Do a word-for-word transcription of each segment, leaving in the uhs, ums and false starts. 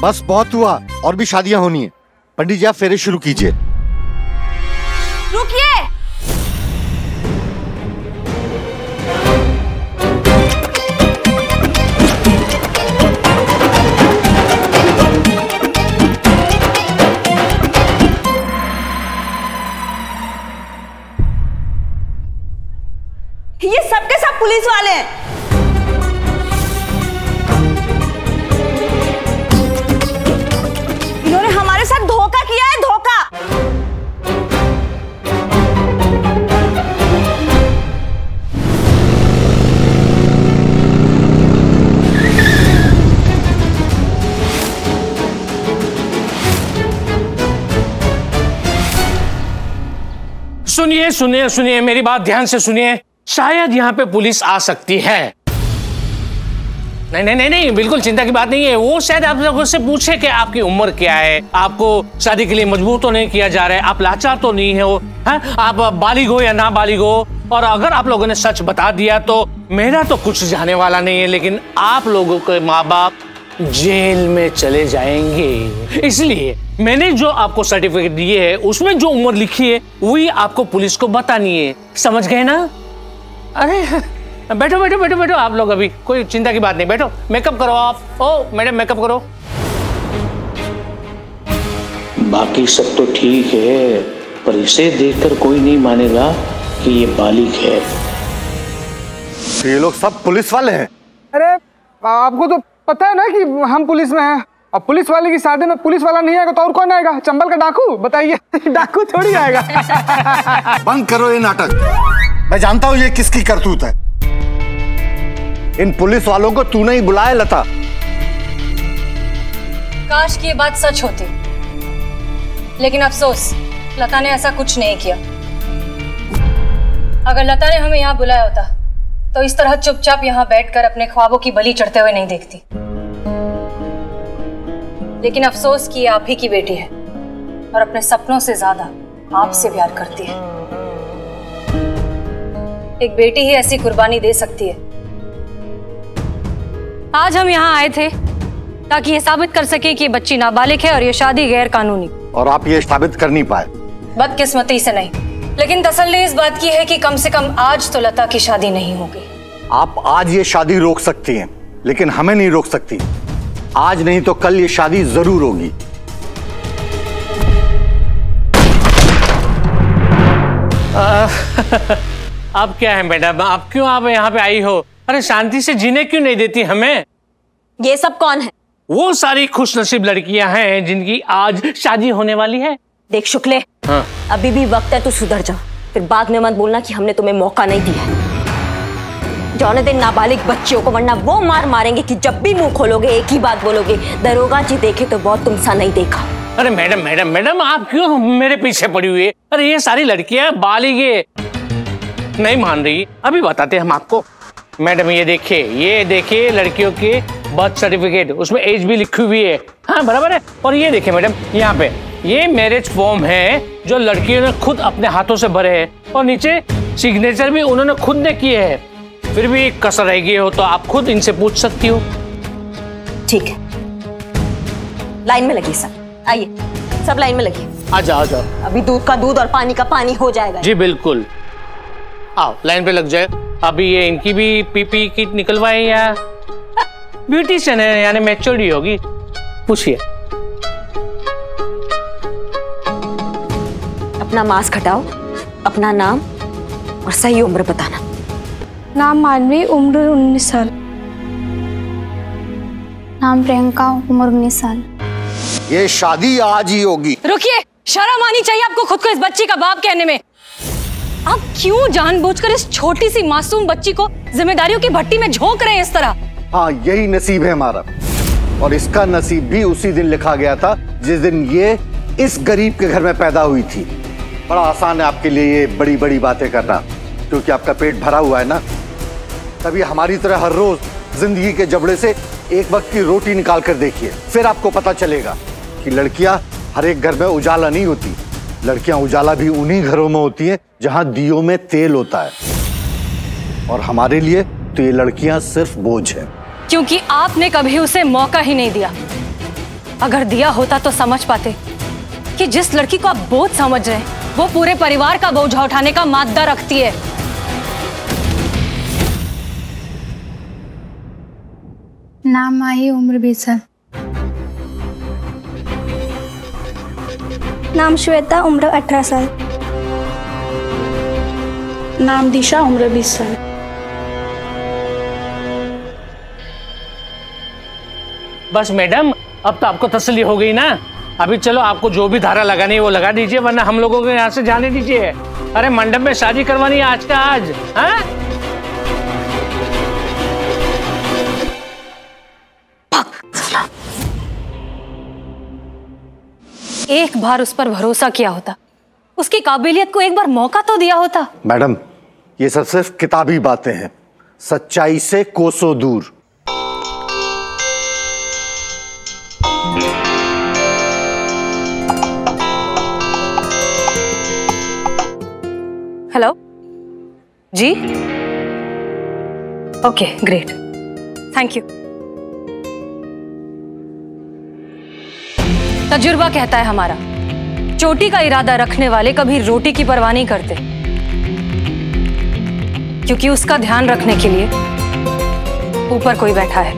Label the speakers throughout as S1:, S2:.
S1: बस बहुत हुआ, और भी शादियां होनी है। पंडित जी आप फेरे शुरू कीजिए।
S2: रुकिए।
S3: ये सबके सब पुलिस वाले हैं। इन्होंने हमारे साथ धोखा किया है, धोखा।
S4: सुनिए सुनिए सुनिए, मेरी बात ध्यान से सुनिए। शायद यहाँ पे पुलिस आ सकती है। नहीं नहीं नहीं नहीं, बिल्कुल चिंता की बात नहीं है। वो शायद आप लोगों से पूछे कि आपकी उम्र क्या है, आपको शादी के लिए मजबूर तो नहीं किया जा रहा है, आप लाचार तो नहीं हो, है? आप बालिग हो या ना बालिग हो। और अगर आप लोगों ने सच बता दिया तो मेरा तो कुछ जाने वाला नहीं है, लेकिन आप लोगों के माँ बाप जेल में चले जाएंगे। इसलिए मैंने जो आपको सर्टिफिकेट दिए है उसमें जो उम्र लिखी है वही आपको पुलिस को बतानी है। समझ गए ना? अरे बैठो बैठो बैठो बैठो, आप लोग अभी कोई चिंता की बात नहीं, बैठो। मेकअप करो आप। ओ मैडम मेकअप करो।
S5: बाकी सब तो ठीक है, पर इसे देखकर कोई नहीं मानेगा कि ये बालिग है।
S1: ये लोग सब पुलिस वाले हैं?
S6: अरे आपको तो पता है ना कि हम पुलिस में हैं। अब पुलिस वाले की शादी में पुलिस वाला नहीं आएगा तो और कौन आएगा? चंबल का डाकू? बताइए। डाकू थोड़ी आएगा।
S1: बंद करो ये नाटक। मैं जानता हूं ये किसकी करतूत है। इन पुलिस वालों को तूने ही बुलाया लता।
S2: काश की ये बात सच होती, लेकिन अफसोस लता ने ऐसा कुछ नहीं किया। अगर लता ने हमें यहाँ बुलाया होता तो इस तरह चुपचाप यहाँ बैठकर अपने ख्वाबों की बलि चढ़ते हुए नहीं देखती। लेकिन अफसोस कि ये आप ही की बेटी है और अपने सपनों से ज्यादा आपसे प्यार करती है। एक बेटी ही ऐसी कुर्बानी दे सकती है। आज हम यहाँ आए थे ताकि ये साबित कर सके कि ये बच्ची नाबालिग है और ये शादी गैर कानूनी।
S1: और आप ये साबित कर नहीं पाए।
S2: बदकिस्मती से नहीं, लेकिन तसल्ली इस बात की है कि कम से कम आज तो लता की शादी नहीं होगी।
S1: आप आज ये शादी रोक सकती हैं, लेकिन हमें नहीं रोक सकती। आज नहीं तो कल ये शादी जरूर होगी।
S4: अब क्या है मैडम, आप क्यों आप यहाँ पे आई हो? अरे शांति से जीने क्यों नहीं देती हमें?
S3: ये सब कौन है?
S4: वो सारी खुशनसीब लड़कियां हैं जिनकी आज शादी होने वाली है।
S3: देख शुक्ले,
S4: हाँ।
S3: अभी भी वक्त है तू सुधर जा, फिर बाद में मत बोलना कि हमने तुम्हें मौका नहीं दिया। जाने दे नाबालिग बच्चियों को, वरना वो मार मारेंगे कि जब भी मुंह खोलोगे एक ही बात बोलोगे, दरोगा जी देखे तो बहुत तुमसा नहीं देखा।
S4: अरे मैडम मैडम मैडम आप क्यों मेरे पीछे पड़ी हुई है? अरे ये सारी लड़कियां बालिग नहीं मान रही। अभी बताते हम आपको। मैडम ये देखिए, ये देखिए लड़कियों के बर्थ सर्टिफिकेट, उसमें एज भी लिखी हुई है। हाँ बराबर है। और ये देखिए मैडम, यहाँ पे ये मैरिज फॉर्म है जो लड़कियों ने खुद अपने हाथों से भरे हैं, और नीचे सिग्नेचर भी उन्होंने खुद ने किए हैं। फिर भी कसर रह गई हो तो आप खुद इनसे पूछ सकती हो।
S3: ठीक है, लाइन में लगिए सब, आइए सब लाइन में लगिए।
S4: आ जाओ आ जाओ,
S3: अभी दूध का दूध और पानी का पानी हो जाएगा।
S4: जी बिल्कुल, आओ लाइन पे लग जाए। अभी ये इनकी भी पीपी किट निकलवाए या ब्यूटिशियन है, यानी मैच्योरिटी होगी। पूछिए।
S3: अपना मास्क हटाओ, अपना नाम और सही उम्र बताना।
S7: नाम माधवी, उम्र उन्नीस साल। नाम प्रियंका, उम्र उन्नीस साल।
S1: ये शादी आज ही होगी।
S2: रुकिए, शर्म आनी चाहिए आपको खुद को इस बच्ची का बाप कहने में। आप क्यों जानबूझकर इस छोटी सी मासूम बच्ची को जिम्मेदारियों की भट्टी में झोंक रहे हैं इस तरह?
S1: हाँ यही नसीब है हमारा, और इसका नसीब भी उसी दिन लिखा गया था जिस दिन ये इस गरीब के घर में पैदा हुई थी। बड़ा आसान है आपके लिए ये बड़ी बड़ी बातें करना, क्योंकि आपका पेट भरा हुआ है ना। तभी हमारी तरह हर रोज जिंदगी के जबड़े से एक वक्त की रोटी निकाल कर देखिए, फिर आपको पता चलेगा कि लड़कियां हर एक घर में उजाला नहीं होती। लड़कियां उजाला भी उन्हीं घरों में होती हैं जहां दियों में तेल होता है, और हमारे लिए तो ये लड़कियां सिर्फ बोझ है।
S2: क्योंकि आपने कभी उसे मौका ही नहीं दिया। अगर दिया होता तो समझ पाते कि जिस लड़की को आप बोझ समझ रहे हैं वो पूरे परिवार का बोझा उठाने का मादा रखती है।
S7: नाम माही, उम्र बीस साल। नाम श्वेता, उम्र अठारह साल। नाम दिशा, उम्र बीस साल।
S4: बस मैडम, अब तो आपको तसल्ली हो गई ना। अभी चलो, आपको जो भी धारा लगानी है वो लगा दीजिए, वरना हम लोगों को यहाँ से जाने दीजिए। अरे मंडप में शादी करवानी है आज का आज। हाँ?
S2: एक बार उस पर भरोसा किया होता, उसकी काबिलियत को एक बार मौका तो दिया होता।
S1: मैडम, ये सब सिर्फ किताबी बातें हैं, सच्चाई से कोसों दूर।
S2: हेलो जी, ओके ग्रेट, थैंक यू। तजुर्बा कहता है हमारा, चोटी का इरादा रखने वाले कभी रोटी की परवाह नहीं करते, क्योंकि उसका ध्यान रखने के लिए ऊपर कोई बैठा है।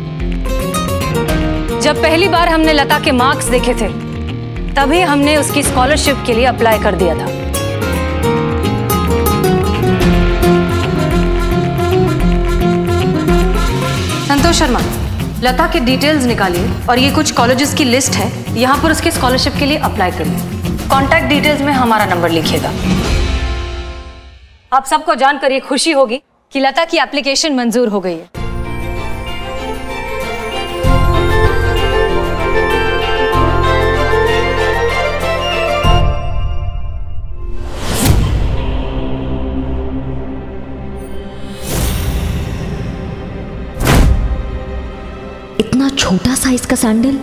S2: जब पहली बार हमने लता के मार्क्स देखे थे, तभी हमने उसकी स्कॉलरशिप के लिए अप्लाई कर दिया था। संतोष शर्मा, लता के डिटेल्स निकालिए और ये कुछ कॉलेजेस की लिस्ट है, यहाँ पर उसके स्कॉलरशिप के लिए अप्लाई करिए। कॉन्टैक्ट डिटेल्स में हमारा नंबर लिखिएगा। आप सबको जानकर ये खुशी होगी कि लता की एप्लीकेशन मंजूर हो गई है।
S3: इतना छोटा साइज का सैंडल?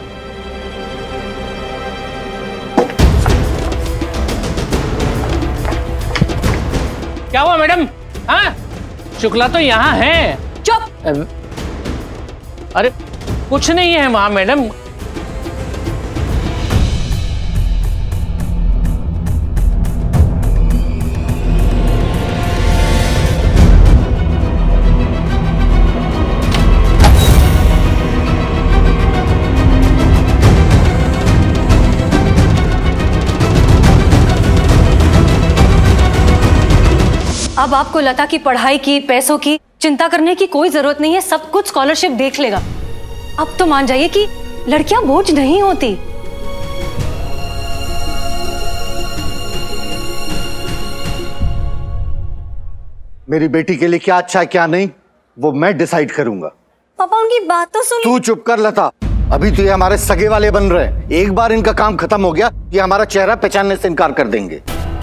S4: क्या हुआ मैडम? हाँ, शुक्ला तो यहाँ है।
S2: चुप।
S4: अरे कुछ नहीं है वहां मैडम।
S2: अब आपको लता की पढ़ाई की, पैसों की चिंता करने की कोई जरूरत नहीं है, सब कुछ स्कॉलरशिप देख लेगा। अब तो मान जाइए कि लड़कियां बोझ नहीं होती।
S1: मेरी बेटी के लिए क्या अच्छा है क्या नहीं, वो मैं डिसाइड करूंगा।
S3: पापा उनकी बात तो सुन।
S1: तू चुप कर लता, अभी तो ये हमारे सगे वाले बन रहे हैं। एक बार इनका काम खत्म हो गया, ये हमारा चेहरा पहचानने से इनकार कर देंगे।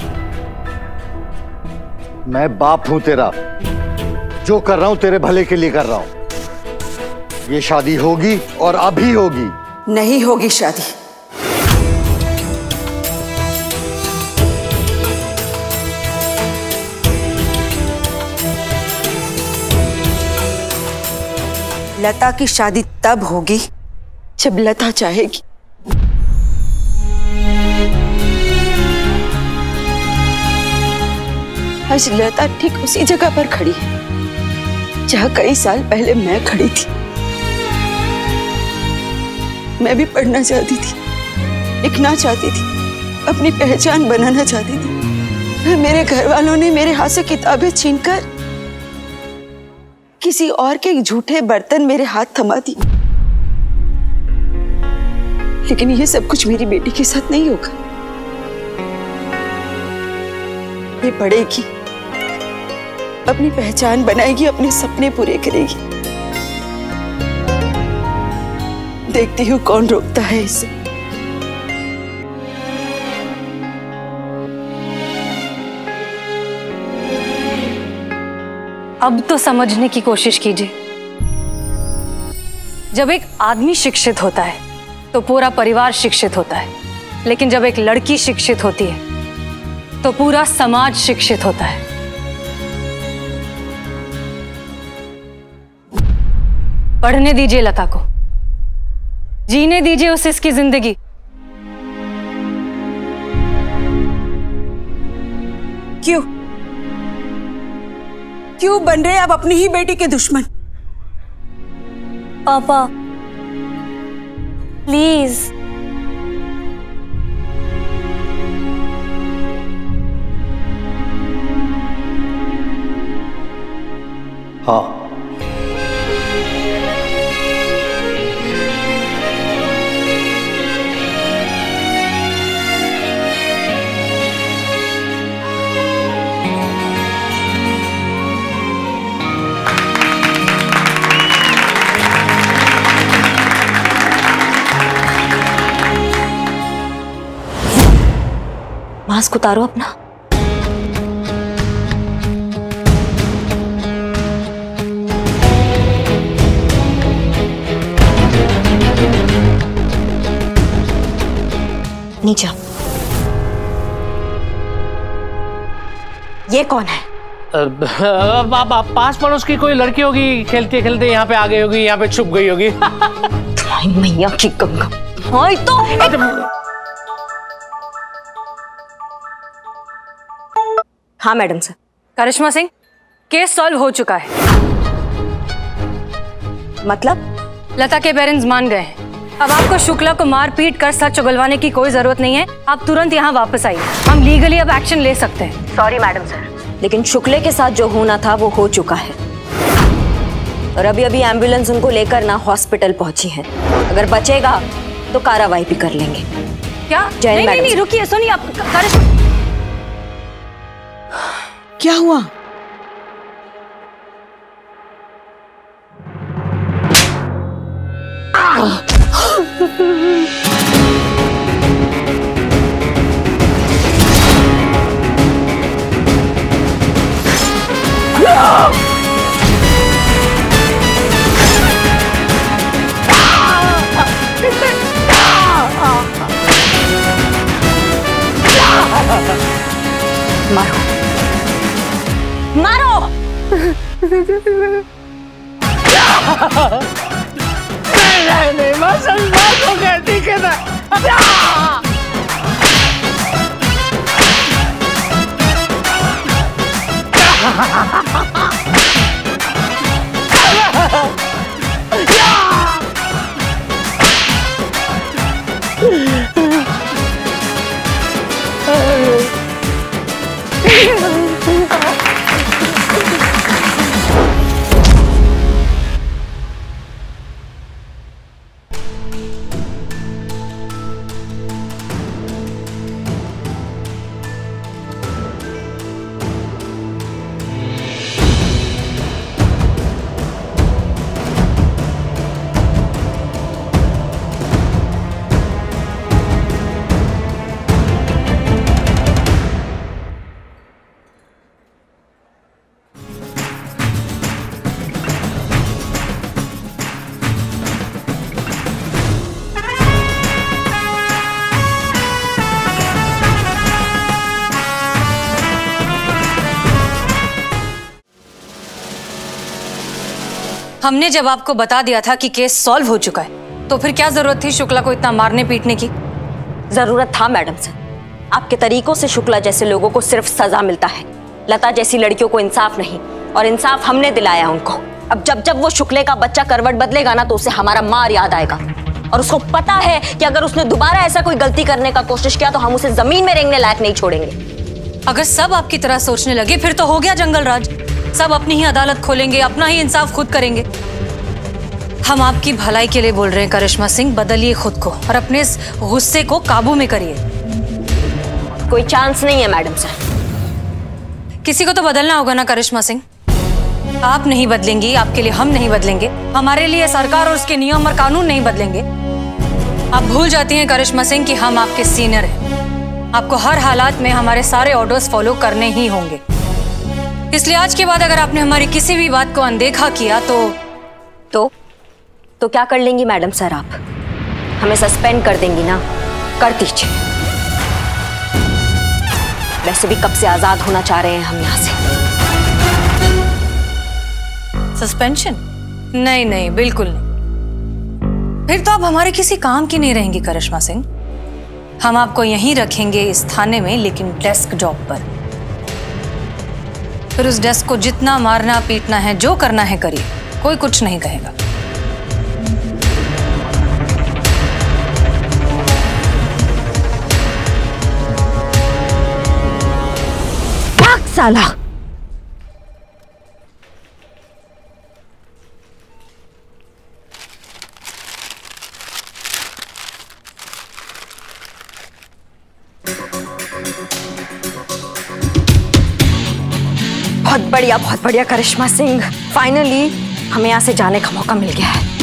S1: मैं बाप हूं तेरा, जो कर रहा हूं तेरे भले के लिए कर रहा हूं। ये शादी होगी और अभी होगी।
S8: नहीं होगी शादी। लता की शादी तब होगी जब लता चाहेगी। आज लता ठीक उसी जगह पर खड़ी है जहां कई साल पहले मैं खड़ी थी। मैं भी पढ़ना चाहती थी, लिखना चाहती थी, अपनी पहचान बनाना चाहती थी। फिर मेरे घर वालों ने मेरे हाथ से किताबें छीनकर किसी और के झूठे बर्तन मेरे हाथ थमा दी। लेकिन ये सब कुछ मेरी बेटी के साथ नहीं होगा। ये पढ़ेगी, अपनी पहचान बनाएगी, अपने सपने पूरे करेगी। देखती हूँ कौन रोकता है इसे।
S2: अब तो समझने की कोशिश कीजिए। जब एक आदमी शिक्षित होता है तो पूरा परिवार शिक्षित होता है, लेकिन जब एक लड़की शिक्षित होती है तो पूरा समाज शिक्षित होता है। पढ़ने दीजिए लता को, जीने दीजिए उसे इसकी जिंदगी।
S8: क्यों क्यों बन रहे आप अपनी ही बेटी के दुश्मन?
S3: पापा प्लीज।
S1: हाँ,
S3: मास्क उतारो अपना। नीचे। ये कौन है?
S4: बाबा पास पड़ोस की कोई लड़की होगी, खेलते खेलते यहाँ पे आ गई होगी, यहाँ पे छुप गई होगी।
S3: तुम्हारी मैया की गंगा। हाँ तो एक... हाँ madam sir.
S2: Karishma Singh, case solve हो चुका है।
S3: मतलब?
S2: लता के पेरेंट्स मान गए हैं। अब आपको शुक्ला को मार पीट कर सच उगलवाने की कोई जरूरत नहीं है। आप तुरंत यहाँ वापस आइए, हम लीगली अब एक्शन ले सकते हैं।
S3: सॉरी मैडम सर, लेकिन शुक्ले के साथ जो होना था वो हो चुका है और अभी अभी एम्बुलेंस उनको लेकर ना हॉस्पिटल पहुंची है। अगर बचेगा तो कार्रवाई भी कर लेंगे।
S2: क्या?
S3: जय
S2: नहीं,
S3: मैडम।
S2: नहीं, नहीं, रुकिए, सुनिए आप। करिश्मा,
S8: क्या हुआ?
S3: मारो मारो।
S4: नहीं नहीं नहीं, मैं सच बात को कहती है ना।
S2: हमने जब आपको बता दिया था कि केस सॉल्व हो चुका है, तो फिर क्या जरूरत थी शुक्ला को इतना मारने पीटने की?
S3: जरूरत था मैडम सर। आपके तरीकों से शुक्ला जैसे लोगों को सिर्फ सजा मिलता है, लता जैसी लड़कियों को इंसाफ नहीं, और इंसाफ हमने दिलाया उनको। अब जब जब वो शुक्ले का बच्चा करवट बदलेगा ना, तो उसे हमारा मार याद आएगा, और उसको पता है कि अगर उसने दोबारा ऐसा कोई गलती करने का कोशिश किया तो हम उसे जमीन में रेंगने लायक नहीं छोड़ेंगे।
S2: अगर सब आपकी तरह सोचने लगे फिर तो हो गया जंगल राज। सब अपनी ही अदालत खोलेंगे, अपना ही इंसाफ खुद करेंगे। हम आपकी भलाई के लिए बोल रहे हैं करिश्मा सिंह, बदलिए खुद को और अपने इस गुस्से को काबू में करिए।
S3: कोई चांस नहीं है मैडम सर।
S2: किसी को तो बदलना होगा ना करिश्मा सिंह। आप नहीं बदलेंगी, आपके लिए हम नहीं बदलेंगे, हमारे लिए सरकार और उसके नियम और कानून नहीं बदलेंगे। आप भूल जाती हैं करिश्मा सिंह कि हम आपके सीनियर हैं। आपको हर हालात में हमारे सारे ऑर्डर्स फॉलो करने ही होंगे। इसलिए आज के बाद अगर आपने हमारी किसी भी बात को अनदेखा किया तो
S3: तो तो क्या कर लेंगी मैडम सर? आप हमें सस्पेंड कर देंगी ना? कर दीजिए। वैसे भी कब से आजाद होना चाह रहे हैं हम यहाँ से।
S2: सस्पेंशन? नहीं नहीं, बिल्कुल नहीं। फिर तो आप हमारे किसी काम की नहीं रहेंगी करिश्मा सिंह। हम आपको यहीं रखेंगे इस थाने में, लेकिन डेस्क जॉब पर। फिर उस डेस्क को जितना मारना पीटना है, जो करना है करिए, कोई कुछ नहीं कहेगा।
S3: भाग साला। बहुत बढ़िया, बहुत बढ़िया करिश्मा सिंह, फाइनली हमें यहाँ से जाने का मौका मिल गया है।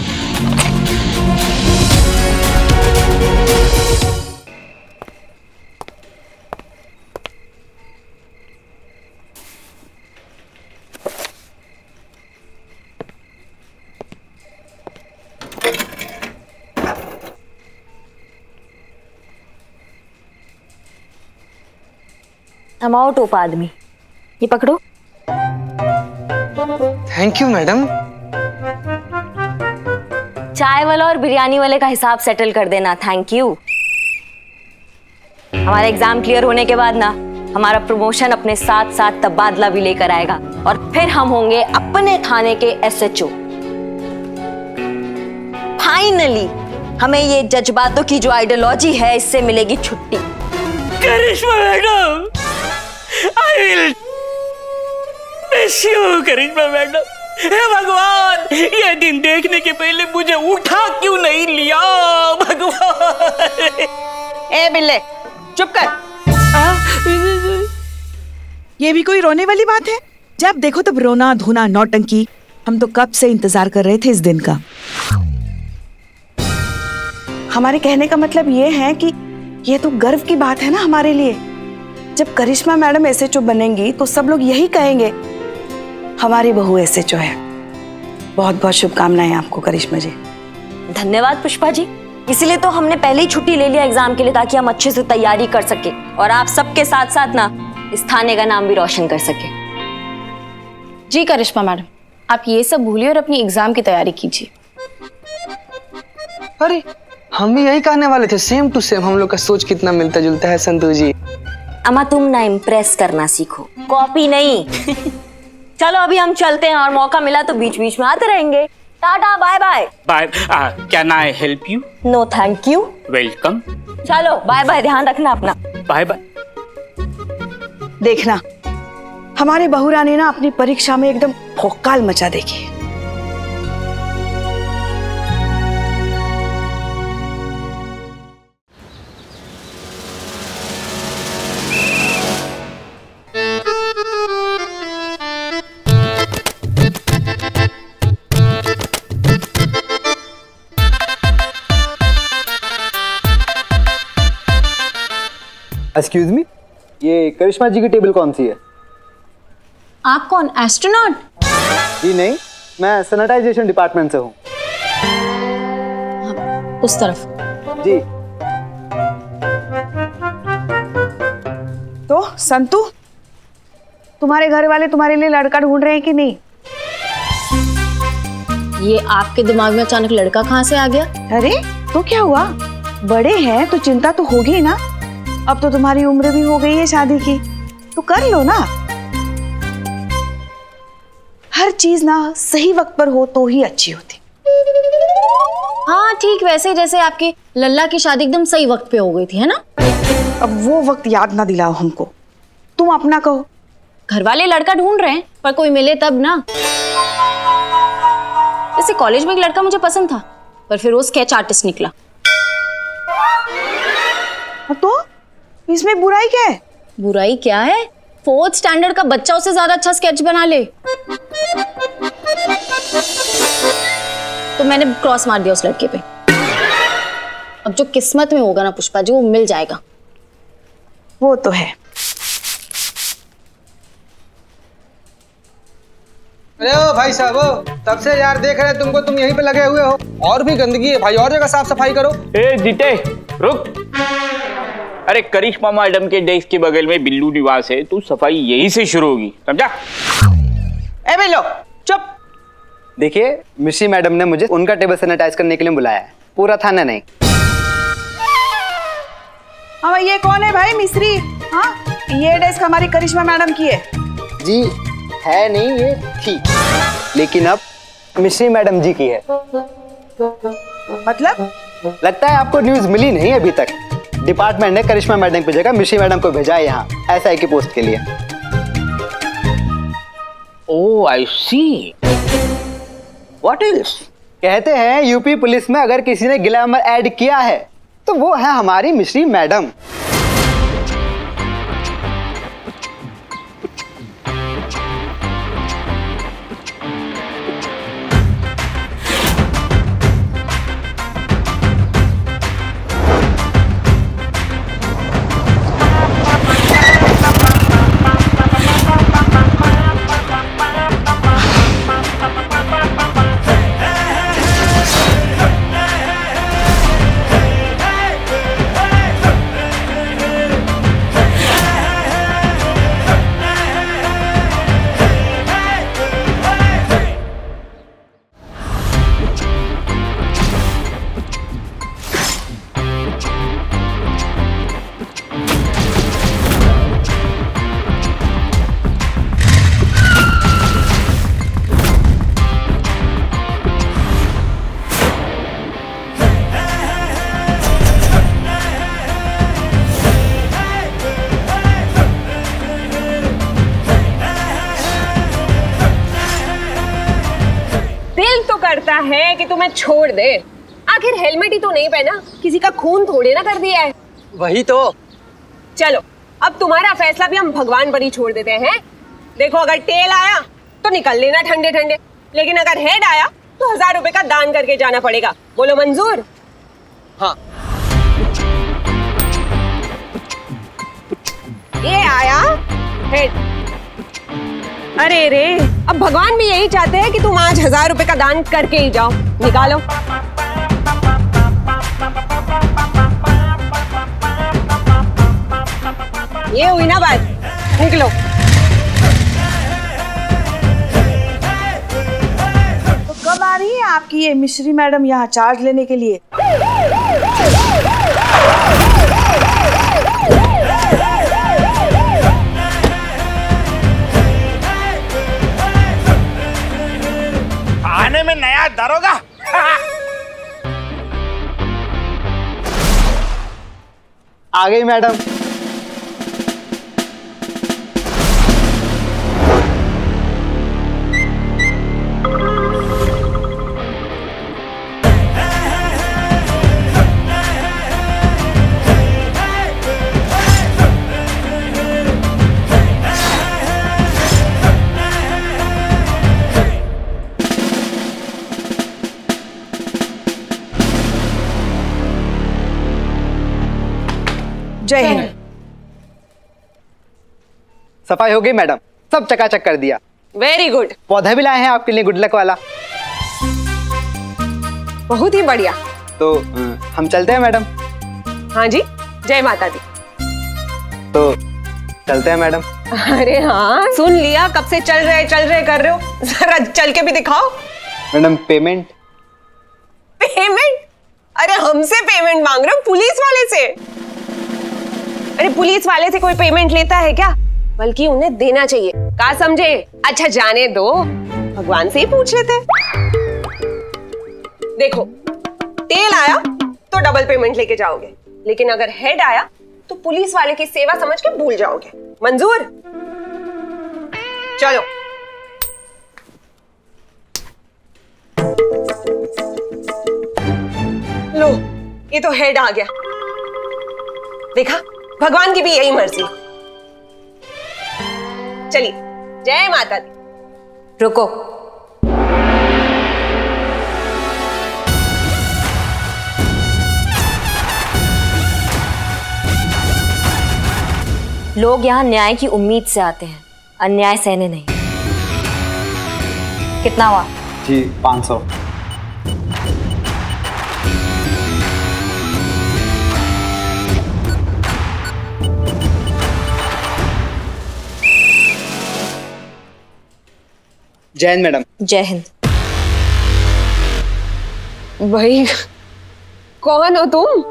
S3: अमाउंट टोप आदमी, ये पकड़ो।
S6: Thank you madam.
S3: चाय वाला और बिरयानी वाले का हिसाब सेटल कर देना। Thank you. हमारा एग्जाम क्लियर होने के बाद ना हमारा प्रमोशन अपने साथ साथ तबादला भी लेकर आएगा और फिर हम होंगे अपने थाने के एस एच ओ। फाइनली हमें ये जज्बातों की जो आइडियोलॉजी है, इससे मिलेगी छुट्टी।
S9: Karishma madam, I will miss you, Karishma madam. हे भगवान, ये दिन देखने के पहले मुझे उठा क्यों नहीं लिया भगवान।
S8: ए बिल्ले, चुप कर। आ, ये भी कोई रोने वाली बात है? जब देखो तब रोना धोना नौटंकी। हम तो कब से इंतजार कर रहे थे इस दिन का। हमारे कहने का मतलब ये है कि ये तो गर्व की बात है ना हमारे लिए। जब Karishma madam S H O बनेंगी तो सब लोग यही कहेंगे, हमारी बहू एस एच ओ है। बहुत बहुत शुभकामनाएं आपको करिश्मा जी।
S3: धन्यवाद पुष्पा जी। इसीलिए तो हमने पहले ही छुट्टी ले लिया एग्जाम के लिए, ताकि हम अच्छे से तैयारी कर सके और आप सबके साथ साथ ना इस थाने का नाम भी रोशन कर सके।
S7: जी करिश्मा मैडम, आप ये सब भूलिए और अपनी एग्जाम की तैयारी कीजिए।
S6: अरे हम भी यही कहने वाले थे, सेम टू सेम। हम लोग का सोच कितना मिलता जुलता है संतोष जी।
S3: अम्मा तुम ना इम्प्रेस करना सीखो, कॉपी नहीं। चलो अभी हम चलते हैं और मौका मिला तो बीच बीच में आते रहेंगे। Tata, bye bye.
S9: Bye. Can I help you?
S3: No thank you.
S9: Welcome.
S3: चलो बाय बाय, ध्यान रखना अपना।
S9: Bye bye.
S8: देखना हमारे बहू रानी ना अपनी परीक्षा में एकदम भौकाल मचा देगी।
S10: एक्सक्यूज मी, ये करिश्मा जी की टेबल कौन सी है?
S7: आप कौन, एस्ट्रोनॉट?
S10: जी नहीं, मैं सैनिटाइजेशन डिपार्टमेंट से हूँ।
S7: उस तरफ।
S10: जी।
S8: तो संतू, तुम्हारे घर वाले तुम्हारे लिए लड़का ढूंढ रहे हैं कि नहीं?
S7: ये आपके दिमाग में अचानक लड़का कहाँ से आ गया?
S8: अरे तो क्या हुआ, बड़े हैं तो चिंता तो होगी ना। अब तो तुम्हारी उम्र भी हो गई है शादी की, तो कर लो ना। हर चीज ना सही वक्त पर हो तो ही अच्छी होती।
S7: हाँ ठीक, वैसे जैसे आपकी लल्ला की शादी एकदम सही वक्त पे हो गई थी, है ना?
S8: अब वो वक्त याद ना दिलाओ हमको, तुम अपना कहो।
S7: घर वाले लड़का ढूंढ रहे हैं, पर कोई मिले तब ना। जैसे कॉलेज में एक लड़का मुझे पसंद था, पर फिर वो स्केच आर्टिस्ट निकला।
S8: तो इसमें बुराई क्या है?
S7: बुराई क्या है? फोर्थ स्टैंडर्ड का बच्चा उससे ज्यादा अच्छा स्केच बना ले। तो मैंने क्रॉस मार दिया उस लड़के पे। अब जो किस्मत में होगा ना पुष्पा जी, वो मिल जाएगा।
S8: वो तो है।
S6: अरे ओ भाई साहब, ओ तब से यार देख रहे तुमको, तुम यहीं पे लगे हुए हो। और भी गंदगी है भाई, और जगह साफ सफाई करो।
S5: ए जीते रुक। अरे करिश्मा मैडम के डेस्क के बगल में बिल्लू निवास है, तू सफाई यहीं से शुरू होगी, समझा?
S8: ए बिल्लो चुप।
S10: देखिए, मिश्री मैडम ने मुझे उनका टेबल सैनिटाइज करने के लिए बुलाया है, पूरा थाना नहीं।
S8: हाँ, ये कौन है भाई मिश्री? हाँ, ये डेस्क हमारी करिश्मा मैडम की है।
S10: जी है नहीं, ये थी, लेकिन अब मिश्री मैडम जी की है।
S8: मतलब?
S10: लगता है आपको न्यूज मिली नहीं अभी तक। डिपार्टमेंट ने करिश्मा मैडम की जगह मिश्री मैडम को भेजा है यहाँ एस आई की पोस्ट के लिए।
S5: Oh I see. What is?
S10: कहते हैं यूपी पुलिस में अगर किसी ने ग्लैमर ऐड किया है तो वो है हमारी मिश्री मैडम।
S11: है कि तुम्हें छोड़ दे, आखिर हेलमेट ही तो नहीं पहना, किसी का खून थोड़े ना कर दिया है।
S10: वही तो।
S11: चलो अब तुम्हारा फैसला भी हम भगवान पर ही छोड़ देते हैं। देखो, अगर टेल आया तो निकल लेना ठंडे ठंडे, लेकिन अगर हेड आया तो हजार रुपए का दान करके जाना पड़ेगा। बोलो मंजूर?
S10: हाँ।
S11: ये आया हेड। अरे रे, अब भगवान भी यही चाहते हैं कि तुम आज हजार रुपए का दान करके ही जाओ। निकालो। ये हुई ना बात, निकलो।
S8: तो कब आ रही है आपकी ये मिश्री मैडम यहाँ चार्ज लेने के लिए?
S4: थाने में नया दरोगा।
S10: आ गई मैडम।
S8: जय हिंद।
S10: सफाई हो गई मैडम, सब चकाचक कर दिया।
S11: Very good.
S10: पौधा भी लाए हैं आपके लिए, गुड लक वाला।
S11: बहुत ही बढ़िया।
S10: तो हम चलते हैं मैडम?
S11: हाँ जी, जय माता दी।
S10: तो चलते हैं मैडम।
S11: अरे हाँ, सुन लिया, कब से चल रहे चल रहे कर रहे हो, जरा चल के भी दिखाओ।
S10: Madam payment?
S11: पेमेंट? अरे हमसे पेमेंट मांग रहे हो, पुलिस वाले से? अरे पुलिस वाले से कोई पेमेंट लेता है क्या? बल्कि उन्हें देना चाहिए। क्या समझे? अच्छा जाने दो, भगवान से ही पूछ लेते। देखो, टेल आया तो डबल पेमेंट लेके जाओगे, लेकिन अगर हेड आया तो पुलिस वाले की सेवा समझ के भूल जाओगे। मंजूर? चलो। लो, ये तो हेड आ गया। देखा, भगवान की भी यही मर्जी। चलिए, जय माता दी।
S2: रुको। लोग यहाँ न्याय की उम्मीद से आते हैं, अन्याय सहने नहीं। कितना हुआ?
S10: जी पाँच सौ। जय हिंद मैडम।
S2: जय हिंद।
S11: भाई कौन हो तुम?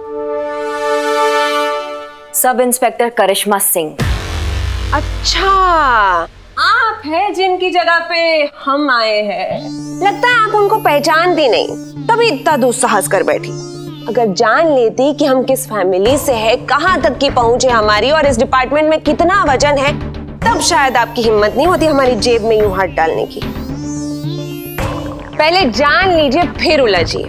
S3: सब इंस्पेक्टर करिश्मा सिंह।
S11: अच्छा, आप हैं जिनकी जगह पे हम आए हैं। लगता है आप उनको पहचानती नहीं, तभी इतना दुस्साहस कर बैठी। अगर जान लेती कि हम किस फैमिली से हैं, कहाँ तक की पहुंच है हमारी और इस डिपार्टमेंट में कितना वजन है, तब शायद आपकी हिम्मत नहीं होती हमारी जेब में यूं हाथ डालने की। पहले जान लीजिए फिर उलझिए।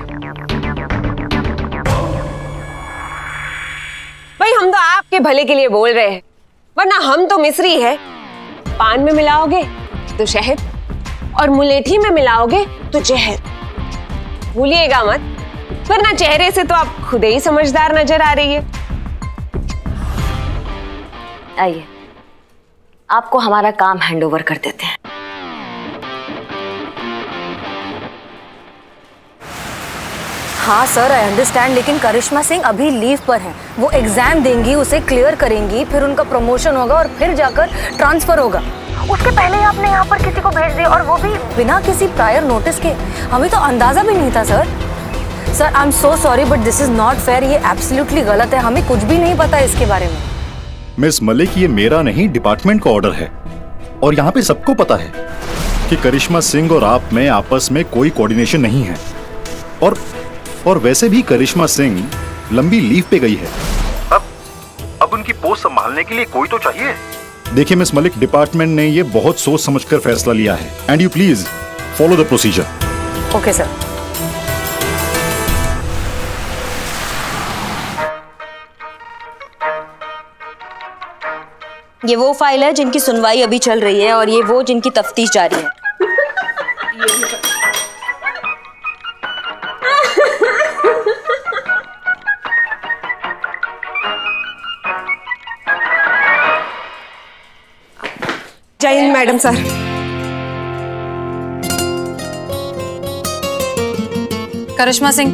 S11: भाई हम तो आपके भले के लिए बोल रहे हैं, वरना हम तो मिस्री है। पान में मिलाओगे तो शहद और मुलेठी में मिलाओगे तो जहर। भूलिएगा मत, वरना चेहरे से तो आप खुद ही समझदार नजर आ रही है।
S3: आइए, आपको हमारा काम हैंडओवर कर देते हैं।
S2: हाँ सर, आई अंडरस्टैंड, लेकिन करिश्मा सिंह अभी लीव पर हैं। वो एग्जाम देंगी, उसे क्लियर करेंगी, फिर उनका प्रमोशन होगा और फिर जाकर ट्रांसफर होगा। उसके पहले ही आपने यहाँ पर किसी को भेज दिया, और वो भी बिना किसी प्रायर नोटिस के। हमें तो अंदाजा भी नहीं था sir. Sir I am so sorry but this is not fair. ये एब्सोल्युटली गलत है, हमें कुछ भी नहीं पता इसके बारे में।
S12: मिस मलिक, ये मेरा नहीं डिपार्टमेंट का ऑर्डर है, और यहाँ पे सबको पता है कि करिश्मा सिंह और आप में आपस में कोई कोऑर्डिनेशन नहीं है। और और वैसे भी करिश्मा सिंह लंबी लीव पे गई है। अब अब उनकी पोस्ट संभालने के लिए कोई तो चाहिए। देखिए मिस मलिक, डिपार्टमेंट ने ये बहुत सोच समझकर फैसला लिया है, and you please follow the procedure.
S2: Okay sir.
S3: ये वो फाइल है जिनकी सुनवाई अभी चल रही है, और ये वो जिनकी तफ्तीश जारी है।
S11: जय हिंद मैडम सर।
S2: करिश्मा सिंह,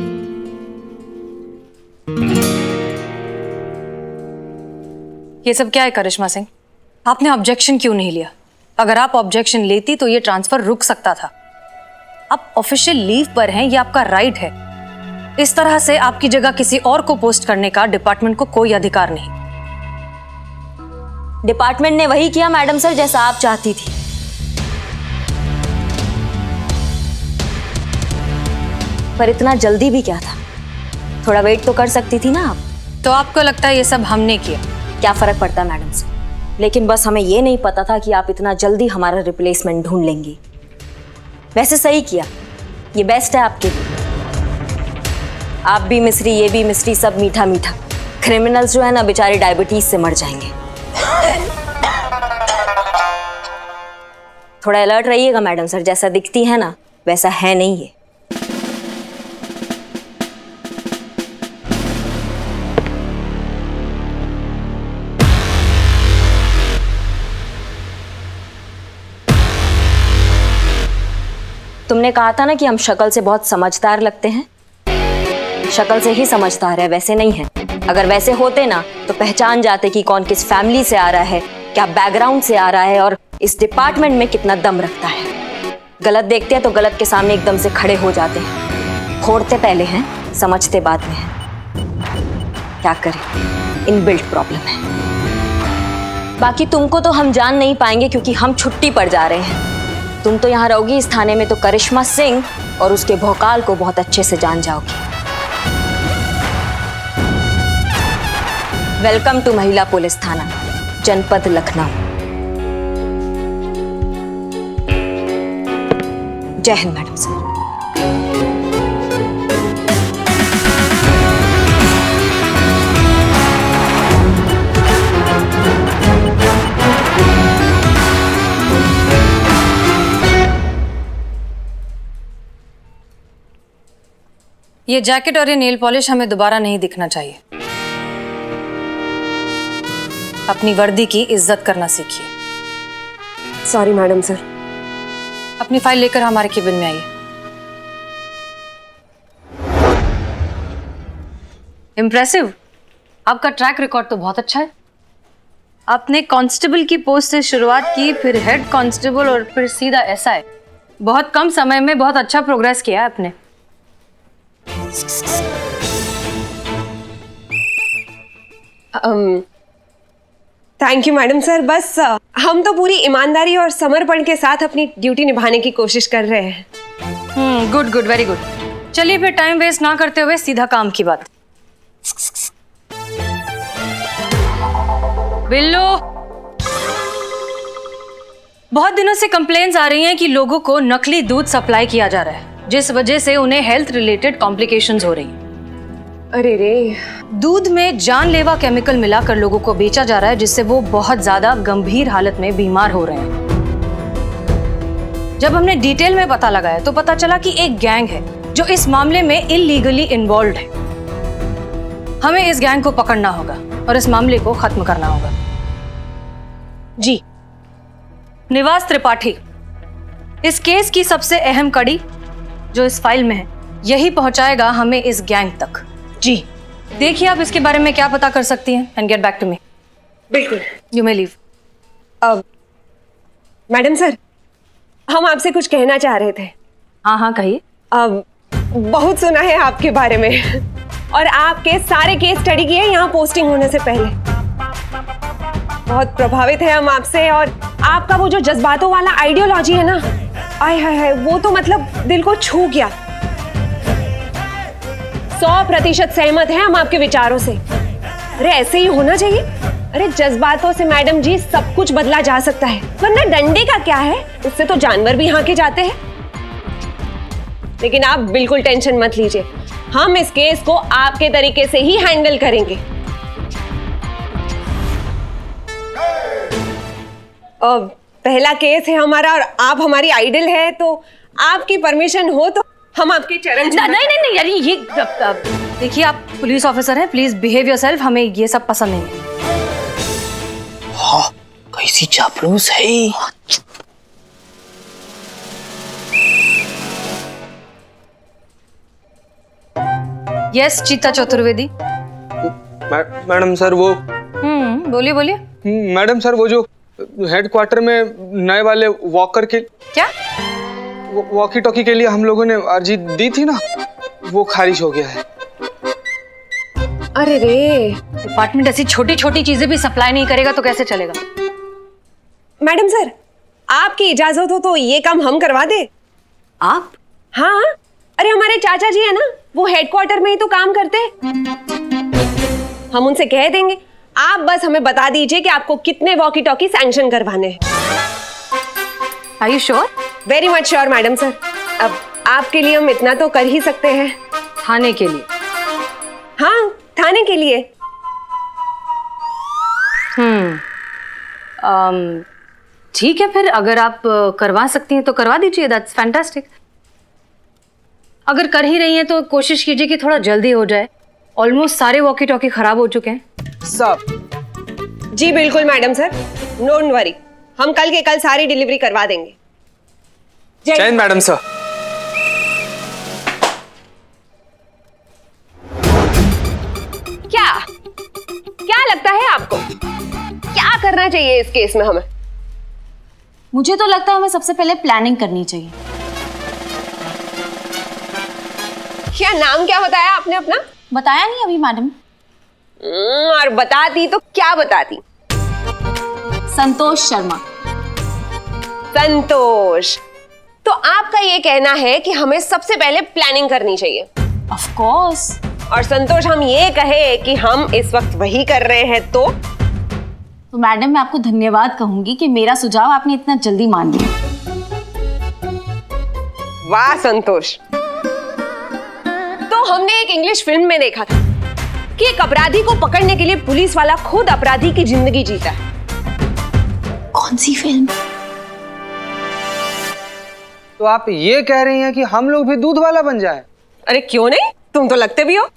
S2: ये सब क्या है करिश्मा सिंह? आपने ऑब्जेक्शन क्यों नहीं लिया? अगर आप ऑब्जेक्शन लेती तो ये ट्रांसफर रुक सकता था। आप ऑफिशियल लीव पर हैं, ये आपका राइट है। इस तरह से आपकी जगह किसी और को पोस्ट करने का डिपार्टमेंट को कोई अधिकार नहीं।
S3: डिपार्टमेंट ने वही किया मैडम सर जैसा आप चाहती थी। पर इतना जल्दी भी क्या था? थोड़ा वेट तो कर सकती थी ना आप।
S2: तो आपको लगता है ये सब हमने किया?
S3: क्या फर्क पड़ता मैडम सर, लेकिन बस हमें ये नहीं पता था कि आप इतना जल्दी हमारा रिप्लेसमेंट ढूंढ लेंगी। वैसे सही किया, ये बेस्ट है आपके लिए। आप भी मिस्री, ये भी मिस्री, सब मीठा मीठा। क्रिमिनल्स जो है ना बेचारे डायबिटीज से मर जाएंगे। थोड़ा अलर्ट रहिएगा मैडम सर, जैसा दिखती है ना वैसा है नहीं ये। तुमने कहा था ना कि हम शक्ल से बहुत समझदार लगते हैं। शक्ल से ही समझदार है, वैसे नहीं है। अगर वैसे होते ना तो पहचान जाते कि कौन किस फैमिली से आ रहा है, क्या बैकग्राउंड से आ रहा है, और इस डिपार्टमेंट में कितना दम रखता है। गलत देखते हैं तो गलत के सामने एकदम से खड़े हो जाते हैं। फोड़ते पहले हैं, समझते बाद में हैं। क्या करें, इनबिल्ट प्रॉब्लम है। बाकी तुमको तो हम जान नहीं पाएंगे क्योंकि हम छुट्टी पर जा रहे हैं। तुम तो यहाँ रहोगी इस थाने में तो करिश्मा सिंह और उसके भौकाल को बहुत अच्छे से जान जाओगी। वेलकम टू महिला पुलिस थाना, जनपद लखनऊ। जय हिंद मैडम सर।
S2: ये जैकेट और ये नेल पॉलिश हमें दोबारा नहीं दिखना चाहिए। अपनी वर्दी की इज्जत करना सीखिए।
S11: Sorry madam sir.
S2: अपनी फाइल लेकर हमारे केबिन में आइए। इम्प्रेसिव, आपका ट्रैक रिकॉर्ड तो बहुत अच्छा है। आपने कांस्टेबल की पोस्ट से शुरुआत की, फिर हेड कांस्टेबल और फिर सीधा एसआई। बहुत कम समय में बहुत अच्छा प्रोग्रेस किया है आपने।
S11: Thank you madam sir. बस uh, हम तो पूरी ईमानदारी और समर्पण के साथ अपनी ड्यूटी निभाने की कोशिश कर रहे हैं।
S2: Hmm, good good, very good. चलिए फिर टाइम वेस्ट ना करते हुए सीधा काम की बात। बिल्लो, बहुत दिनों से कंप्लेंट्स आ रही हैं कि लोगों को नकली दूध सप्लाई किया जा रहा है, जिस वजह से उन्हें हेल्थ रिलेटेड कॉम्प्लिकेशंस हो रही हैं।
S11: अरे रे,
S2: दूध में जानलेवा केमिकल मिलाकर लोगों को बेचा जा रहा है, जिससे वो बहुत ज्यादा गंभीर हालत में बीमार हो रहे हैं। जब हमने डिटेल में पता लगाया तो पता चला कि एक गैंग है जो इस मामले में इलीगली इन्वॉल्व है। हमें इस गैंग को पकड़ना होगा और इस मामले को खत्म करना होगा। जी, निवास त्रिपाठी, इस केस की सबसे अहम कड़ी जो इस फाइल में है, यही पहुंचाएगा हमें इस गैंग तक। जी, देखिए आप इसके बारे में क्या पता कर सकती हैं and get back to me.
S11: बिल्कुल,
S2: यू मे लीव।
S11: अब मैडम सर, हम आपसे कुछ कहना चाह रहे थे।
S2: हाँ हाँ कहिए।
S11: अब बहुत सुना है आपके बारे में और आपके सारे केस स्टडी किए यहाँ पोस्टिंग होने से पहले। बहुत प्रभावित है हम आपसे, और आपका वो जो जज्बातों वाला आइडियोलॉजी है ना, आय हाय हाय, वो तो मतलब दिल को छू गया। सौ प्रतिशत सहमत है हम आपके विचारों से। अरे ऐसे ही होना चाहिए। अरे जज्बातों से मैडम जी सब कुछ बदला जा सकता है, वरना डंडे का क्या है, उससे तो जानवर भी हाके जाते हैं। लेकिन आप बिल्कुल टेंशन मत लीजिए, हम इस केस को आपके तरीके से ही हैंडल करेंगे। अब पहला केस है हमारा और आप हमारी आइडल है, तो आपकी परमिशन हो तो हम आपके चरण
S2: नहीं नहीं नहीं यार, ये देखिए आप पुलिस ऑफिसर हैं, प्लीज बिहेव योरसेल्फ। हमें ये सब पसंद नहीं है।
S9: हाँ, कैसी चापलूस है।
S2: यस चीता चतुर्वेदी।
S6: मैडम सर वो
S2: हम्म बोलिए बोलिए।
S6: मैडम सर वो जो हेडक्वार्टर में नए वाले वॉकर के
S2: क्या
S6: वॉकी टॉकी के लिए हम लोगों ने अर्जी दी थी ना, वो खारिज हो गया है।
S11: अरे रे,
S2: डिपार्टमेंट ऐसी छोटी छोटी चीजें भी सप्लाई नहीं करेगा तो कैसे चलेगा।
S11: मैडम सर, आपकी इजाजत हो तो ये काम हम करवा दे।
S2: आप?
S11: हाँ, अरे हमारे चाचा जी है ना, वो हेडक्वार्टर में ही तो काम करते हैं। हम उनसे कह देंगे, आप बस हमें बता दीजिए कि आपको कितने वॉकी टॉकी सैंक्शन करवाने हैं।
S2: Are you sure?
S11: Very much sure madam sir. अब आपके लिए हम इतना तो कर ही सकते हैं।
S2: थाने के लिए?
S11: हाँ, थाने के लिए।
S2: हम्म um, ठीक है, फिर अगर आप करवा सकती हैं तो करवा दीजिए। That's fantastic. अगर कर ही रही हैं तो कोशिश कीजिए कि थोड़ा जल्दी हो जाए। ऑलमोस्ट सारे वॉकी टॉकी खराब हो चुके हैं
S11: सब। जी बिल्कुल मैडम सर, डोंट वरी, हम कल के कल सारी डिलीवरी करवा देंगे।
S6: जय मैडम सर।
S11: क्या क्या लगता है आपको, क्या करना चाहिए इस केस में हमें?
S7: मुझे तो लगता है हमें सबसे पहले प्लानिंग करनी चाहिए।
S11: क्या नाम क्या बताया आपने अपना?
S7: बताया नहीं अभी मैडम।
S11: और बताती तो क्या बताती?
S7: संतोष शर्मा।
S11: संतोष, तो आपका ये कहना है कि हमें सबसे पहले प्लानिंग करनी चाहिए?
S7: Of course.
S11: और संतोष, हम ये कहे कि हम इस वक्त वही कर रहे हैं तो
S7: तो मैडम मैं आपको धन्यवाद कहूंगी कि मेरा सुझाव आपने इतना जल्दी मान लिया।
S11: वाह संतोष, तो हमने एक इंग्लिश फिल्म में देखा था कि एक अपराधी को पकड़ने के लिए पुलिस वाला खुद अपराधी की जिंदगी जीता है।
S7: कौन सी फिल्म?
S6: तो आप ये कह रही हैं कि हम लोग भी दूध वाला बन जाए?
S11: अरे क्यों नहीं, तुम तो लगते भी हो।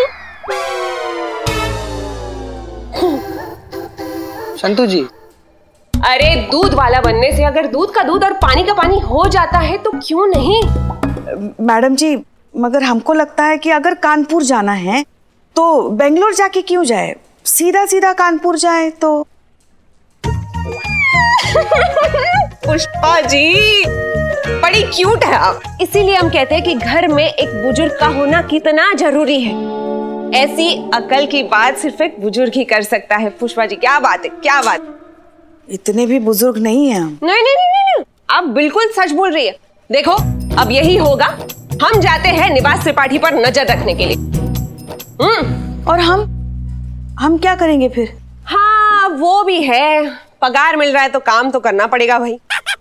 S6: संतु जी,
S11: अरे दूध वाला बनने से अगर दूध का दूध और पानी का पानी हो जाता है तो क्यों नहीं?
S8: मैडम जी, मगर हमको लगता है कि अगर कानपुर जाना है तो बेंगलोर जाके क्यों जाए, सीधा सीधा कानपुर जाए तो।
S11: पुष्पा जी, बड़ी क्यूट है आप। इसीलिए हम कहते हैं कि घर में एक बुजुर्ग का होना कितना जरूरी है। ऐसी अकल की बात सिर्फ एक बुजुर्ग ही कर सकता है। पुष्पा जी क्या बात है, क्या बात।
S8: इतने भी बुजुर्ग नहीं है हम।
S11: नहीं नहीं नहीं नहीं, आप बिल्कुल सच बोल रही है। देखो अब यही होगा, हम जाते हैं निवास त्रिपाठी पर नजर रखने के लिए। हम्म
S8: और हम हम क्या करेंगे फिर?
S11: हाँ वो भी है, पगार मिल रहा है तो काम तो करना पड़ेगा भाई।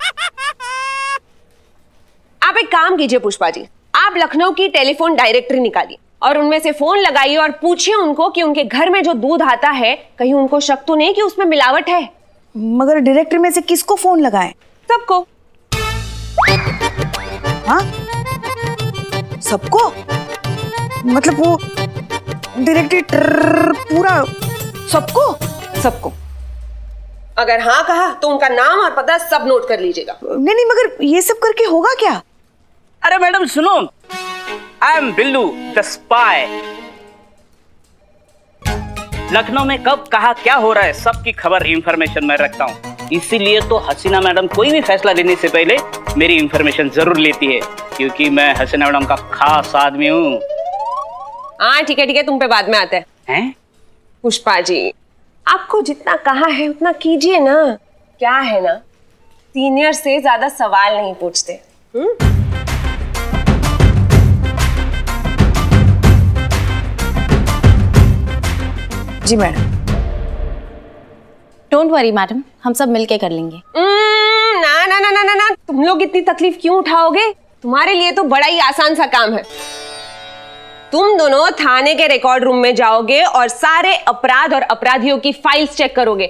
S11: आप एक काम कीजिए पुष्पा जी, आप लखनऊ की टेलीफोन डायरेक्टरी निकालिए और उनमें से फोन लगाइए और पूछिए उनको कि उनके घर में जो दूध आता है कहीं उनको शक तो नहीं कि उसमें मिलावट है।
S8: मगर डायरेक्टरी में से किसको फोन लगाएं?
S11: सबको।
S8: हाँ सबको? मतलब वो डायरेक्टरी पूरा सबको? सबको।
S11: अगर हाँ कहा तो उनका नाम और पता सब नोट कर लीजिएगा।
S8: नहीं नहीं, मगर ये सब करके होगा क्या?
S9: अरे मैडम सुनो, I am Billu the spy. Lucknow में कब कहा क्या हो रहा है सबकी खबर इंफॉर्मेशन मैं रखता हूँ। इसीलिए तो हसीना मैडम कोई भी फैसला लेने से पहले मेरी इंफॉर्मेशन जरूर लेती है, क्योंकि मैं हसीना मैडम का खास आदमी हूँ।
S11: हाँ ठीक है ठीक है, तुम पे बाद में आते हैं।
S9: हैं?
S11: पुष्पा जी आपको जितना कहा है उतना कीजिए ना। क्या है ना, सीनियर से ज्यादा सवाल नहीं पूछते। हम्म
S8: जी मैडम।
S7: डोंट वरी मैडम, हम सब मिलके कर लेंगे।
S11: ना ना ना ना ना ना, तुम लोग इतनी तकलीफ क्यों उठाओगे? तुम्हारे लिए तो बड़ा ही आसान सा काम है। तुम दोनों थाने के रिकॉर्ड रूम में जाओगे और सारे अपराध और अपराधियों की फाइल्स चेक करोगे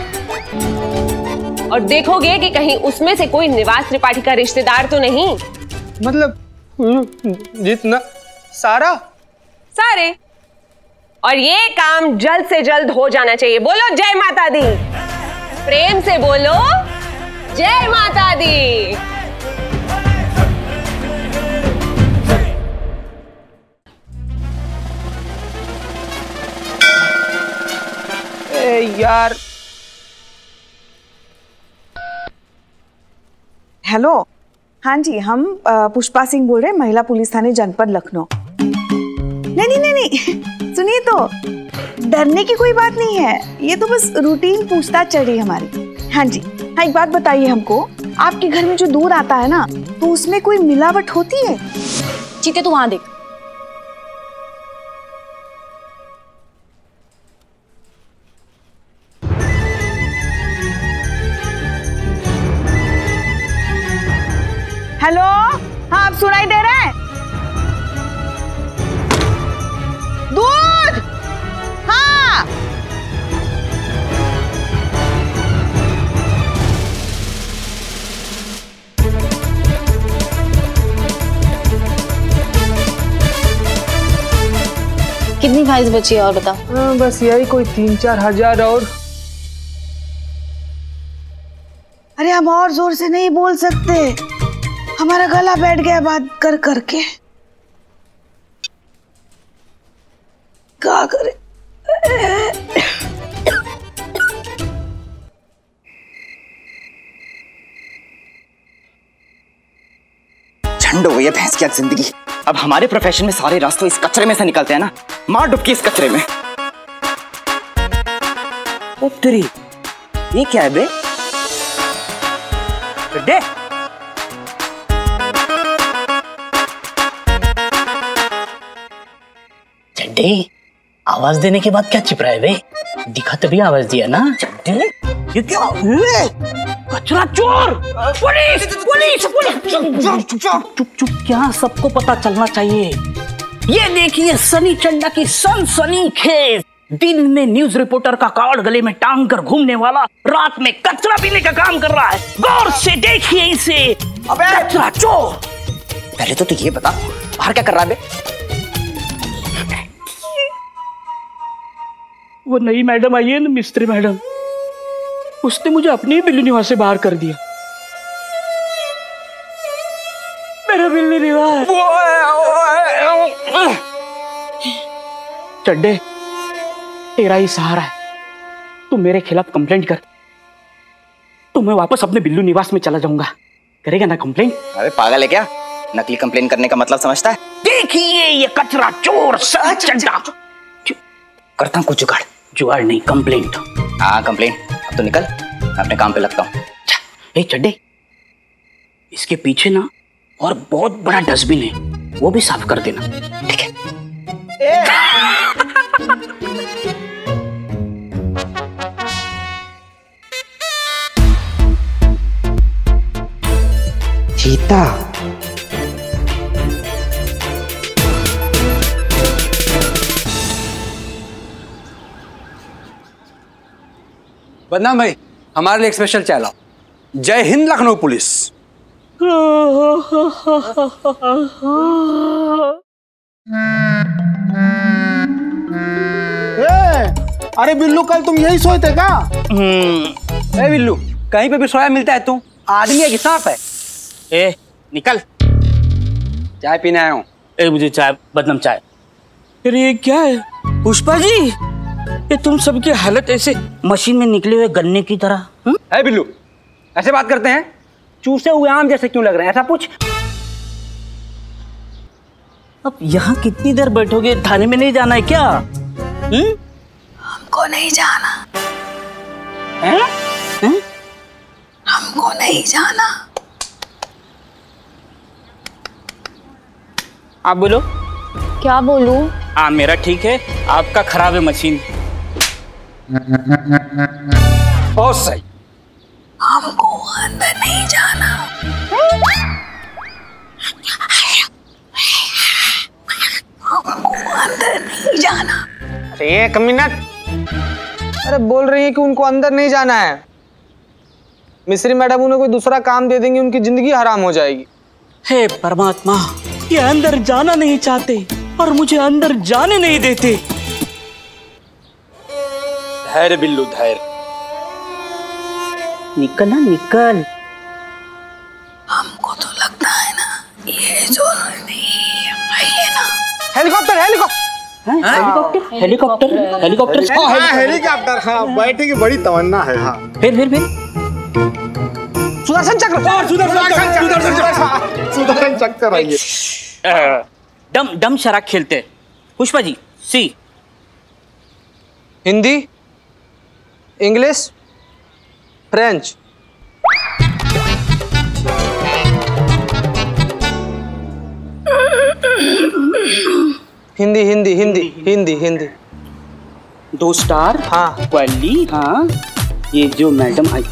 S11: और देखोगे कि कहीं उसमें से कोई निवास त्रिपाठी का रिश्तेदार तो नहीं।
S6: मतलब जितना सारा
S11: सारे। और ये काम जल्द से जल्द हो जाना चाहिए। बोलो जय माता दी, प्रेम से बोलो जय माता दी।
S6: ए यार।
S8: हेलो, हाँ जी, हम पुष्पा सिंह बोल रहे हैं, महिला पुलिस थाने जनपद लखनऊ। नहीं नहीं नहीं नहीं, सुनिए तो, डरने की कोई बात नहीं है, ये तो बस रूटीन पूछताछ चल रही है हमारी। हाँ जी, हाँ एक बात बताइए हमको, आपके घर में जो दूध आता है ना, तो उसमें कोई मिलावट होती है?
S7: चीते तू वहां देख।
S8: हेलो, हाँ आप सुनाई दे रहे हैं? दूध, हाँ।
S7: कितनी फाइल्स बची है और बता?
S6: हाँ, बस यही कोई तीन चार हजार और।
S8: अरे हम और जोर से नहीं बोल सकते, हमारा गला बैठ गया बात कर करके। क्या करे?
S13: झंड हो गई है भैंस की जिंदगी। अब हमारे प्रोफेशन में सारे रास्ते इस कचरे में से निकलते हैं ना, मार डुबकी इस कचरे में। ओ तेरी, ये क्या है बे? दे।
S9: चड्डे, आवाज देने के बाद क्या छिप रहा है बे? दिखा तभी आवाज दिया ना।
S13: चड्डे, ये क्या?
S9: कचरा चोर! पुलिस! पुलिस! पुलिस! चुप चुप, क्या सबको पता चलना चाहिए। ये देखिए सनी चड्डा की सनसनी खेज। दिन में न्यूज रिपोर्टर का कार्ड गले में टांग कर घूमने वाला, रात में कचरा पीने का काम कर रहा है। गौर से देखिए इसे।
S13: अबे
S9: कचरा चोर!
S13: पहले तो तू ये बता, बाहर क्या कर रहा है बे?
S9: वो नई मैडम आई है ना, मिस्त्री मैडम, उसने मुझे अपने ही बिल्लू निवास से बाहर कर दिया। मेरा बिल्लू निवास। चड्डे, तेरा ही सहारा है, तू मेरे खिलाफ कंप्लेंट कर, तो मैं वापस अपने बिल्लू निवास में चला जाऊंगा।
S13: करेगा ना कंप्लेन? अरे पागल है क्या? नकली कंप्लेन करने का मतलब समझता है?
S9: देखिए ये कचरा चोर चड्डा।
S13: करता हूँ कुछ जुगाड़।
S9: जुगाड़ नहीं, कंप्लेंट।
S13: हाँ कंप्लेन। अब तो निकल, मैं अपने काम पे लगता हूँ।
S9: ए चड्डे, इसके पीछे ना और बहुत बड़ा डस्टबिन है, वो भी साफ कर देना, ठीक है?
S13: चीता।
S14: बदनाम भाई, हमारे लिए एक स्पेशल चाय लाओ। जय हिंद लखनऊ पुलिस।
S6: ए, अरे बिल्लू कल तुम यही सोए थे क्या?
S14: ए बिल्लू, कहीं पे भी सोया मिलता है तू? आदमी है कि सांप है?
S9: ए निकल,
S14: चाय पीने आया हूँ।
S9: ए मुझे चाय, बदनाम चाय। अरे ये क्या है पुष्पा जी, ये तुम सबकी हालत ऐसे मशीन में निकले हुए गन्ने की तरह।
S14: है बिल्लू, ऐसे बात करते हैं? चूसे हुए आम जैसे क्यों लग रहे हैं? ऐसा पूछ।
S9: अब यहाँ कितनी देर बैठोगे? थाने में नहीं जाना है क्या? हुँ?
S8: हमको नहीं जाना।
S9: हैं? हैं?
S8: हमको नहीं जाना।
S9: आप बोलो।
S7: क्या बोलूं?
S9: हाँ मेरा ठीक है, आपका खराब है मशीन।
S14: बहुत सही।
S8: हमको अंदर नहीं जाना। हमको अंदर नहीं जाना।
S6: अरे ये कमीना, अरे बोल रही है कि उनको अंदर नहीं जाना है। मिस्री मैडम उन्हें कोई दूसरा काम दे देंगी, उनकी जिंदगी हराम हो जाएगी।
S9: हे परमात्मा, ये अंदर जाना नहीं चाहते और मुझे अंदर जाने नहीं देते।
S14: धैर्य बिल्लू, धैर्य।
S9: निकल ना निकल।
S8: हमको तो लगता है ना ये जो नहीं है ना।
S6: Helicopter, helicopter,
S9: helicopter, helicopter, helicopter,
S6: हाँ हेलीकॉप्टर, हाँ बैठने की बड़ी तमन्ना है। हाँ
S9: फिर फिर फिर
S6: सुदर्शन चक्र, सुदर्शन चक्र आइए।
S9: डम डम शराक खेलते। Pushpa ji, see.
S6: Hindi, English, French. Hindi Hindi Hindi Hindi Hindi.
S9: दो स्टार।
S6: हाँ
S9: क्वाली। हाँ ये जो मैडम आई।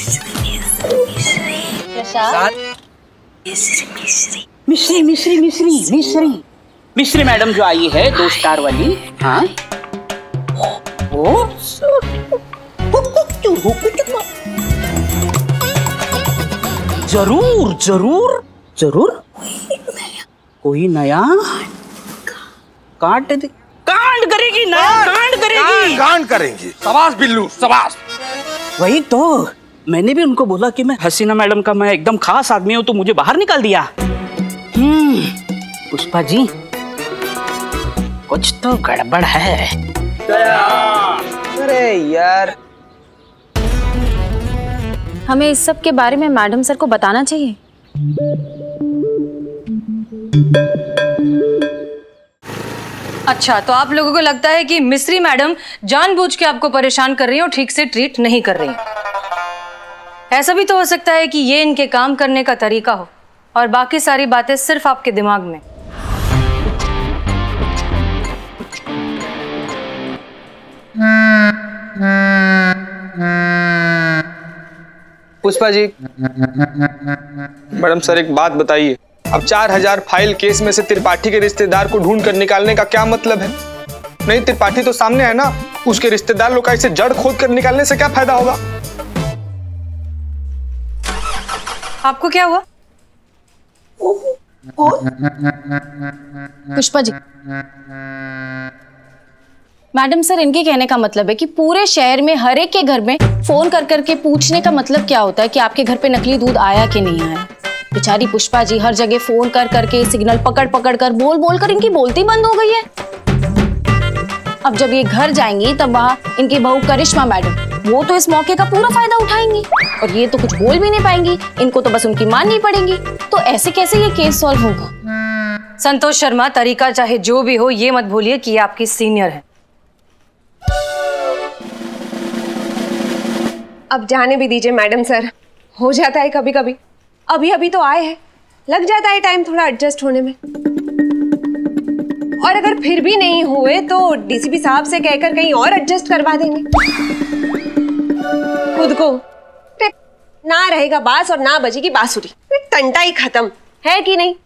S9: मिश्री मिश्री मिश्री मिश्री मिश्री मैडम जो आई है दो स्टार वाली। हाँ वो जरूर जरूर जरूर कोई नया कांड कांड करेगी ना, कांड करेगी,
S14: कांड करेंगी। शाबाश बिल्लू, शाबाश।
S9: वही तो मैंने भी उनको बोला कि मैं हसीना मैडम का मैं एकदम खास आदमी हूं, तो मुझे बाहर निकाल दिया। हम्म पुष्पा जी, कुछ तो गड़बड़ है।
S6: अरे यार,
S7: हमें इस सब के बारे में मैडम सर को बताना चाहिए।
S2: अच्छा, तो आप लोगों को लगता है कि मिस्री मैडम जानबूझ के आपको परेशान कर रही हैं और ठीक से ट्रीट नहीं कर रही हैं। ऐसा भी तो हो सकता है कि ये इनके काम करने का तरीका हो और बाकी सारी बातें सिर्फ आपके दिमाग में।
S6: पुष्पा जी, मैडम सर एक बात बताइए, अब चार हजार फाइल केस में से त्रिपाठी के रिश्तेदार को ढूंढ कर निकालने का क्या मतलब है? नहीं, त्रिपाठी तो सामने है ना, उसके रिश्तेदार लोग का इसे जड़ खोद कर निकालने से क्या फायदा होगा?
S2: आपको क्या हुआ?
S7: पुष्पा जी, मैडम सर इनके कहने का मतलब है कि पूरे शहर में हर एक के घर में फोन कर करके पूछने का मतलब क्या होता है कि आपके घर पे नकली दूध आया कि नहीं आया। बेचारी पुष्पा जी हर जगह फोन कर करके सिग्नल पकड़ पकड़ कर बोल बोल कर इनकी बोलती बंद हो गई है। अब जब ये घर जाएंगी तब वहां इनकी बहू करिश्मा मैडम वो तो इस मौके का पूरा फायदा उठाएंगी और ये तो कुछ बोल भी नहीं पाएंगी। इनको तो बस उनकी माननी पड़ेगी। तो ऐसे कैसे ये केस सॉल्व होगा?
S2: संतोष शर्मा, तरीका चाहे जो भी हो, ये मत भूलिए कि ये आपकी सीनियर है।
S11: अब जाने भी दीजिए मैडम सर, हो जाता है कभी कभी। अभी अभी तो आए हैं, लग जाता है टाइम थोड़ा एडजस्ट होने में। और अगर फिर भी नहीं हुए तो डीसीपी साहब से कहकर कहीं और एडजस्ट करवा देंगे। खुद को ना रहेगा बांस और ना बजेगी बांसुरी, टंटा ही खत्म है कि नहीं।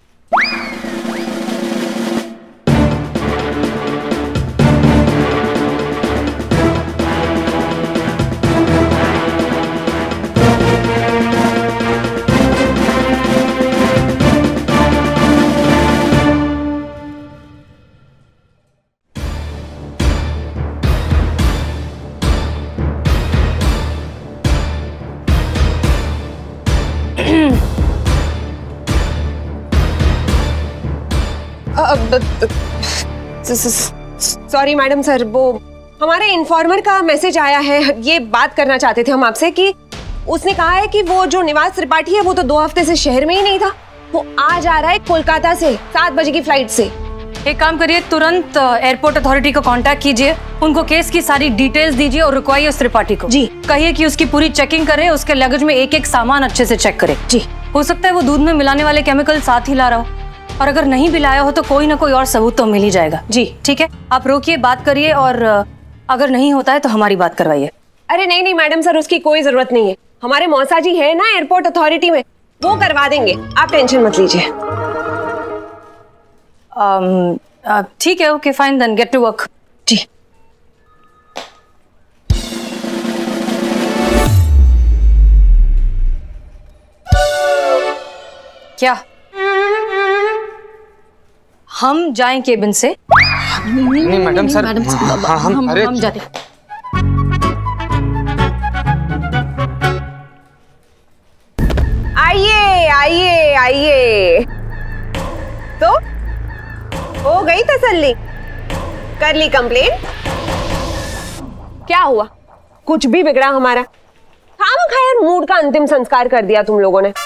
S11: सॉरी मैडम सर, वो हमारे इन्फॉर्मर का मैसेज आया है। ये बात करना चाहते थे हम आपसे कि उसने कहा है कि वो जो निवास त्रिपाठी है वो तो दो हफ्ते से शहर में ही नहीं था। वो आज आ रहा है कोलकाता से सात बजे की फ्लाइट से।
S2: एक काम करिए, तुरंत एयरपोर्ट अथॉरिटी को कांटेक्ट कीजिए, उनको केस की सारी डिटेल्स दीजिए और रुकवाइए उस त्रिपाठी को।
S11: जी।
S2: कहिए कि उसकी पूरी चेकिंग करे, उसके लगेज में एक एक सामान अच्छे से चेक करे।
S11: जी।
S2: हो सकता है वो दूध में मिलाने वाले केमिकल साथ ही ला रहा हो, और अगर नहीं भी लाया हो तो कोई ना कोई और सबूत तो मिल ही जाएगा।
S11: जी
S2: ठीक है, आप रोकिए, बात करिए, और अगर नहीं होता है तो हमारी बात करवाइए।
S11: अरे नहीं नहीं मैडम सर, उसकी कोई जरूरत नहीं है। हमारे मौसा जी है ना एयरपोर्ट अथॉरिटी में, वो करवा देंगे, आप टेंशन मत लीजिए।
S2: ठीक है, okay fine, then get to work.
S11: जी।
S2: क्या हम जाएं केबिन से?
S6: नहीं मैडम सर,
S7: मैडम सर,
S6: हाँ, हाँ, हम,
S7: हम,
S6: अरे
S7: हम जाते।
S11: आइए आइए आइए। तो हो गई तसल्ली? कर ली कंप्लेन? क्या हुआ? कुछ भी बिगड़ा हमारा? खामखा यार मूड का अंतिम संस्कार कर दिया तुम लोगों ने।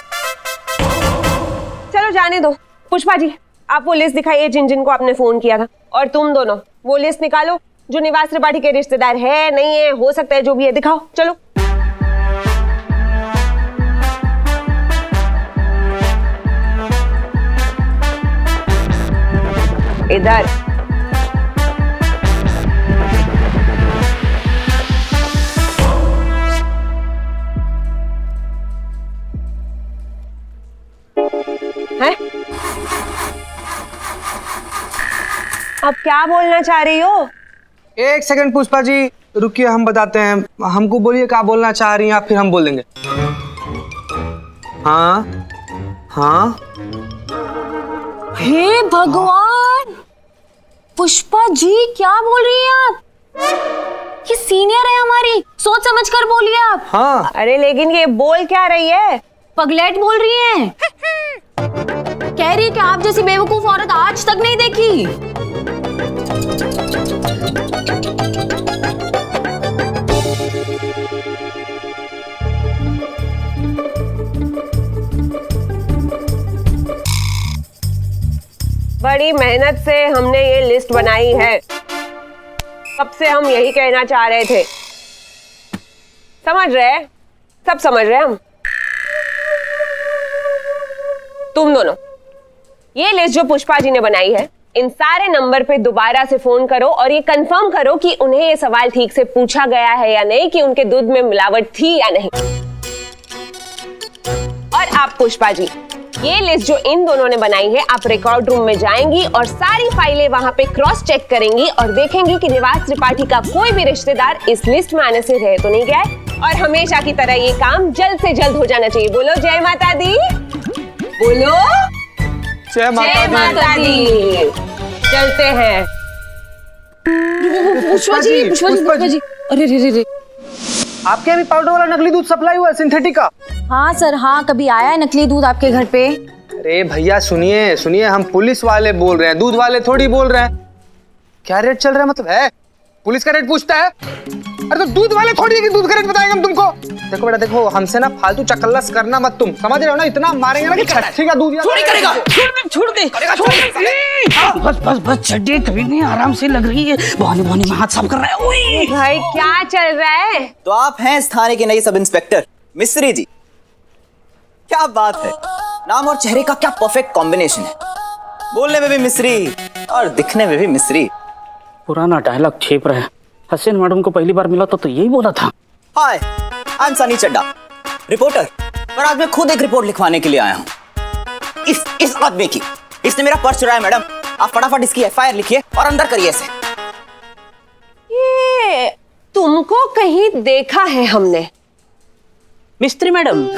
S11: चलो जाने दो। पुष्पा जी, आप वो लिस्ट दिखाइए जिन जिन को आपने फोन किया था, और तुम दोनों वो लिस्ट निकालो जो निवास त्रिपाठी के रिश्तेदार है नहीं है, हो सकता है जो भी है, दिखाओ। चलो इधर। है? अब क्या बोलना चाह रही हो?
S6: एक सेकंड पुष्पा जी रुकिए, हम बताते हैं। हमको बोलिए क्या बोलना चाह रही हैं आप, फिर हम बोल देंगे। हाँ हाँ।
S7: हे भगवान, पुष्पा जी क्या बोल रही हैं आप? ये सीनियर है हमारी, सोच समझ कर बोलिए आप।
S6: हाँ।
S11: अरे लेकिन ये बोल क्या रही है?
S7: पगलेट बोल रही है। कह रही है कि आप जैसी बेवकूफ औरत आज तक नहीं देखी।
S11: बड़ी मेहनत से हमने ये लिस्ट बनाई है, कब से हम यही कहना चाह रहे थे। समझ रहे? सब समझ रहे हम। तुम दोनों ये लिस्ट जो पुष्पा जी ने बनाई है, इन सारे नंबर पे दोबारा से फोन करो और ये कंफर्म करो कि उन्हें ये सवाल ठीक से पूछा गया है या नहीं कि उनके दूध में मिलावट थी या नहीं। और आप पुष्पा जी, ये लिस्ट जो इन दोनों ने बनाई है, आप रिकॉर्ड रूम में जाएंगी और सारी फाइलें वहां पे क्रॉस चेक करेंगी और देखेंगी कि निवास त्रिपाठी का कोई भी रिश्तेदार इस लिस्ट में आने से रह तो नहीं गया है। और हमेशा की तरह ये काम जल्द से जल्द हो जाना चाहिए। बोलो जय माता दी। बोलो
S6: जय माता,
S11: माता दी। चलते हैं।
S7: पुष्पा जी, पुष्पा जी, पुष्पा जी, अरे रे रे रे,
S10: आपके अभी पाउडर वाला नकली दूध सप्लाई हुआ है, सिंथेटिक का?
S7: हाँ सर, हाँ, कभी आया है नकली दूध आपके घर पे?
S6: अरे भैया सुनिए सुनिए, हम पुलिस वाले बोल रहे हैं, दूध वाले थोड़ी बोल रहे हैं। क्या रेट चल रहा है? मतलब है पुलिस का रेट पूछता है? अरे तो दूध वाले थोड़ी है कि दूध का रेट बताएंगे हम तुमको। देखो बेटा देखो, हमसे ना फालतू चकल्लस करना मत तुम, समझ रहे हो ना? इतना मारेंगे ना कि छठी का दूध
S9: छोड़ करेगा। छोड़ दे छोड़ दे। बस बस बस चड्डी कभी नहीं, आराम से लग रही है। बहाने बहाने में हाथ साफ कर रहा है। ओए
S11: भाई क्या चल रहा है?
S13: तो आप हैं इस थाने के नए सब इंस्पेक्टर मिस्त्री जी। क्या बात है, नाम और चेहरे का क्या परफेक्ट कॉम्बिनेशन है। बोलने में भी मिस्री और दिखने में भी मिस्री।
S9: पुराना डायलॉग छेप रहा है। हसीन मैडम को पहली बार मिला तो, तो यही बोला था।
S13: Hi, I am Sunny Chadha, reporter. पर आज मैं खुद एक रिपोर्ट लिखवाने के लिए आया हूँ। इस इस आदमी की, इसने मेरा पर्स चुराया मैडम। आप फटाफट इसकी एफ आई आर लिखिए और अंदर करिए इसे।
S11: ये तुमको कहीं देखा है हमने।
S9: मिस्त्री मैडम।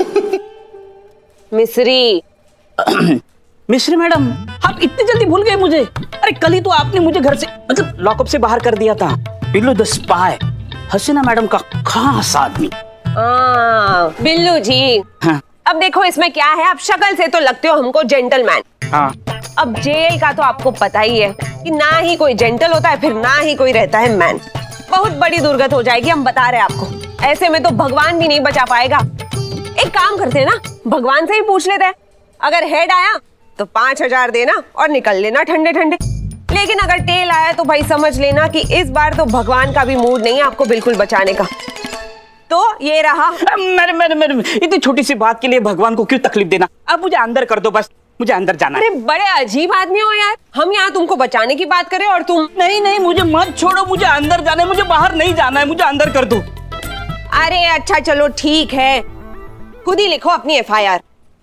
S11: मिस्री
S9: मिस्त्री मैडम, आप इतनी जल्दी भूल गए मुझे? अरे कल ही तो आपने मुझे घर से मतलब लॉकअप से बाहर कर दिया था। Billu the spy, Hasina madam का खास आदमी।
S11: हाँ, बिल्लू जी।
S9: हाँ।
S11: अब देखो इसमें क्या है, आप शक्ल से तो लगते हो हमको जेंटलमैन।
S9: हाँ।
S11: अब जेल का तो आपको पता ही है कि ना ही कोई जेंटल होता है, फिर ना ही कोई रहता है मैन। बहुत बड़ी दुर्गत हो जाएगी, हम बता रहे हैं आपको। ऐसे में तो भगवान भी नहीं बचा पाएगा। एक काम करते हैं ना, भगवान से ही पूछ लेते हैं। अगर हेड आया तो पांच हजार देना और निकल लेना ठंडे ठंडे। लेकिन अगर टेल आया तो भाई समझ लेना कि इस बार तो भगवान का भी मूड नहीं है आपको बिल्कुल बचाने का। तो ये रहा।
S9: मैडम मैडम मैडम, इतनी छोटी सी बात के लिए भगवान को क्यों तकलीफ देना? अब मुझे अंदर कर दो, बस मुझे अंदर जाना है।
S11: अरे बड़े अजीब आदमी हो यार, हम यहाँ तुमको बचाने की बात करें और तुम।
S9: नहीं नहीं, मुझे मत छोड़ो, मुझे अंदर जाना है, मुझे बाहर नहीं जाना है, मुझे अंदर कर दो।
S11: अरे अच्छा चलो ठीक है, खुद ही लिखो अपनी एफ आई आर।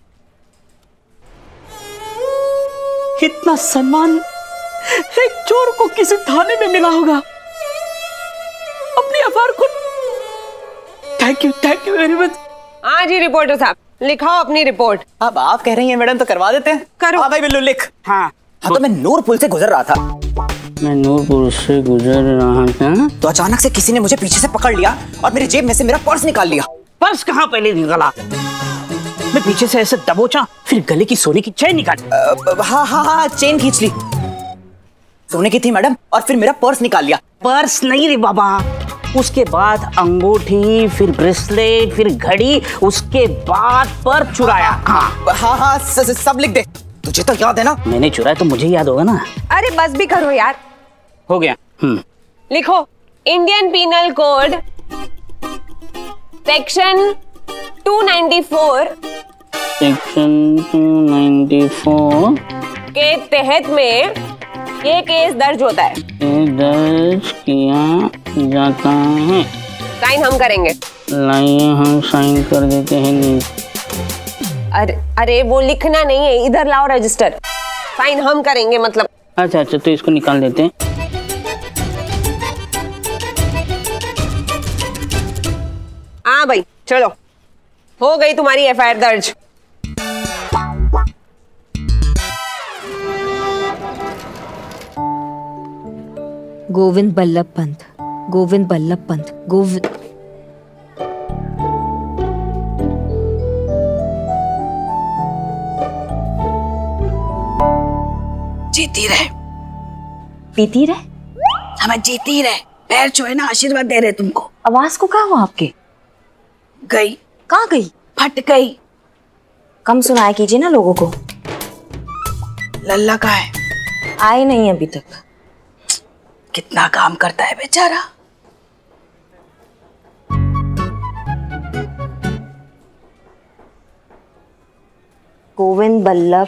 S9: इतना सम्मान एक चोर को किसी थाने में मिला होगा। अपनी एफ आई आर खुद। Thank you thank you very much.
S11: हाँ जी रिपोर्टर साहब, लिखाओ अपनी रिपोर्ट।
S13: अब आप कह रही हैं मैडम तो करवा देते हैं।
S11: करो।
S13: हाँ भाई बिल्लू लिख।
S9: हाँ
S13: हाँ तो मैं नूरपुर से गुजर रहा था।
S9: मैं नूरपुर से गुजर रहा था
S13: तो अचानक से किसी ने मुझे पीछे से पकड़ लिया और मेरी जेब में से मेरा पर्स निकाल लिया।
S9: पर्स कहाँ पहले निकाला? मैं पीछे से ऐसे दबोचा, फिर गले की सोने की चेन निकाली।
S13: हाँ हाँ हाँ चेन खींच ली, सोने की थी मैडम, और फिर मेरा पर्स निकाल लिया।
S9: पर्स नहीं रे बाबा, उसके बाद अंगूठी, फिर ब्रेसलेट, फिर घड़ी, उसके बाद पर्स चुराया।
S13: हाँ हाँ हाँ स, स, सब लिख दे, तुझे तो याद है ना?
S9: मैंने चुराया तो मुझे याद होगा ना।
S11: अरे बस भी करो यार।
S9: हो गया। हम्म
S11: लिखो Indian penal code section two ninety four
S9: section two ninety four
S11: के तहत में ये केस दर्ज होता है।
S9: दर्ज किया जाता है।
S11: साइन हम करेंगे।
S9: लाइए हम साइन कर देते हैं। नहीं
S11: अरे अरे वो लिखना नहीं है, इधर लाओ रजिस्टर। साइन हम करेंगे मतलब।
S9: अच्छा अच्छा तो इसको निकाल देते हैं।
S11: हाँ भाई चलो, हो गई तुम्हारी एफ आई आर दर्ज।
S3: गोविंद बल्लभ पंत, गोविंद बल्लभ पंत, गोविंद।
S8: जीती रहे,
S3: पीती रहे,
S8: हमें जीती रहे। पैर छुए ना, आशीर्वाद दे रहे तुमको।
S3: आवाज को क्या हुआ आपके?
S8: गई।
S3: कहाँ गई?
S8: फट गई।
S3: कम सुनाया कीजिए ना लोगों को।
S8: लल्ला का है,
S3: आए नहीं अभी तक।
S8: कितना काम करता है बेचारा।
S3: गोविंद बल्लभ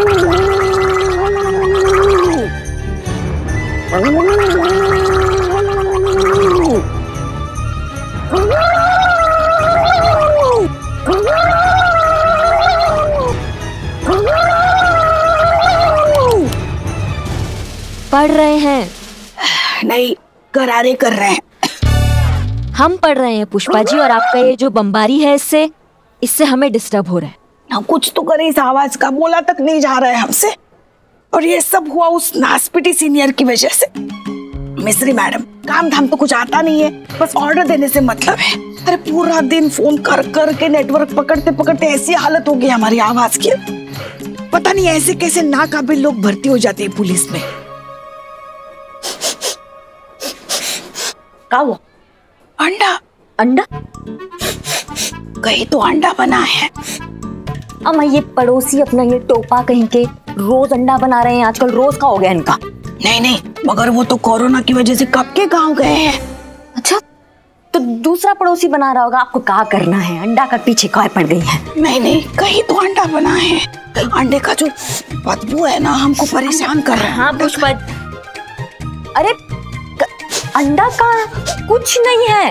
S3: पढ़ रहे हैं?
S8: नहीं, करारे कर रहे हैं।
S3: हम पढ़ रहे हैं पुष्पा जी, और आपका ये जो बमबारी है इससे इससे हमें डिस्टर्ब हो रहा है।
S8: हम कुछ तो करें, इस आवाज का बोला तक नहीं जा रहा है हमसे। और ये सब हुआ उस नासपिटी सीनियर की वजह से। मिस्री मैडम, काम धाम तो कुछ आता नहीं है, बस ऑर्डर देने से मतलब है। अरे पूरा दिन फोन कर कर के नेटवर्क पकड़ते पकड़ते ऐसी हालत हो गई हमारी आवाज की। पता नहीं ऐसे कैसे नाकाबिल लोग भर्ती हो जाते हैं पुलिस में।
S3: क्या हुआ?
S8: अंडा
S3: अंडा
S8: कहीं तो अंडा बना है।
S3: अम्मा ये पड़ोसी अपना ये टोपा कहीं के रोज अंडा बना रहे हैं आजकल, रोज का हो गया इनका।
S8: नहीं नहीं, मगर वो तो कोरोना की वजह से कब के गांव गए हैं।
S3: अच्छा तो दूसरा पड़ोसी बना रहा होगा, आपको क्या करना है, अंडा का पीछे काय पड़ गई है।
S8: नहीं नहीं, कहीं तो अंडा बना है। अंडे का जो बदबू है ना हमको परेशान कर रहा है।
S3: हाँ पुष्पा, अरे अंडा का कुछ नहीं है।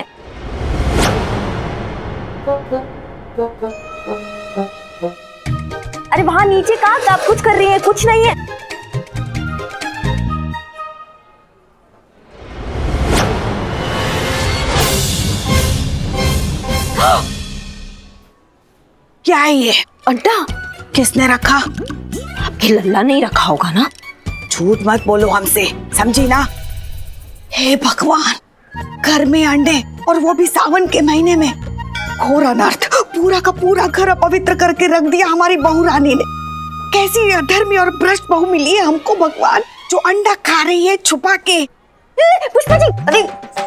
S3: अरे वहां नीचे कहा आप कुछ कर रही है, कुछ नहीं है।
S8: क्या है ये
S3: अंडा?
S8: किसने रखा?
S3: आपके लल्ला नहीं रखा होगा ना।
S8: झूठ मत बोलो हमसे, समझी ना। हे भगवान, घर में अंडे और वो भी सावन के महीने में। घोर अनर्थ, पूरा का पूरा घर अपवित्र करके रख दिया हमारी बहू रानी ने। कैसी अधर्मी और भ्रष्ट बहू मिली है हमको भगवान, जो अंडा खा रही है छुपा के।
S3: पुष्पा जी, अरे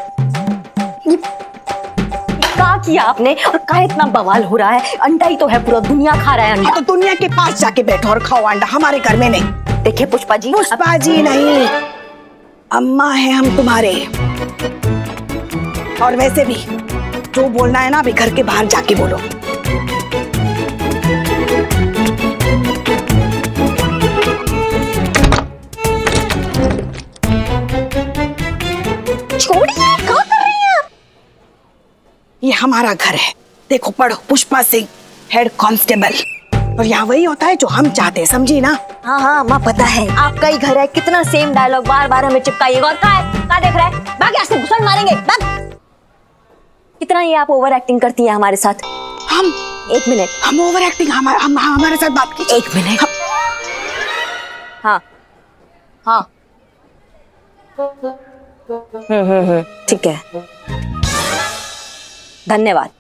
S3: क्या किया आपने और क्या इतना बवाल हो रहा है? अंडा ही तो है, पूरा दुनिया खा रहा है अंडा।
S8: तो दुनिया के पास जाके बैठो और खाओ अंडा, हमारे घर में नहीं।
S3: देखिए पुष्पा जी,
S8: पुष्पा जी नहीं, अम्मा है हम तुम्हारे। और वैसे भी जो बोलना है ना अभी घर के बाहर जाके बोलो।
S3: छोड़िए, क्या कर रही हैं आप?
S8: ये हमारा घर है, देखो पढ़ो, पुष्पा सिंह हेड कांस्टेबल। और यहाँ वही होता है जो हम चाहते हैं, समझी ना।
S3: हाँ हाँ माँ पता है, आपका ही घर है, कितना सेम डायलॉग बार बार हमें चिपकाइएगा। और क्या है, क्या देख रहा है? भाग यहाँ से, घुसन मारेंगे, भाग। कितना ये आप ओवर एक्टिंग करती है हमारे साथ।
S8: हम
S3: एक मिनट,
S8: हम ओवर एक्टिंग, हम, हम, हमारे साथ बात कीजिए।
S3: एक मिनट। हाँ हाँ हम्म हम्म हम्म ठीक है, धन्यवाद।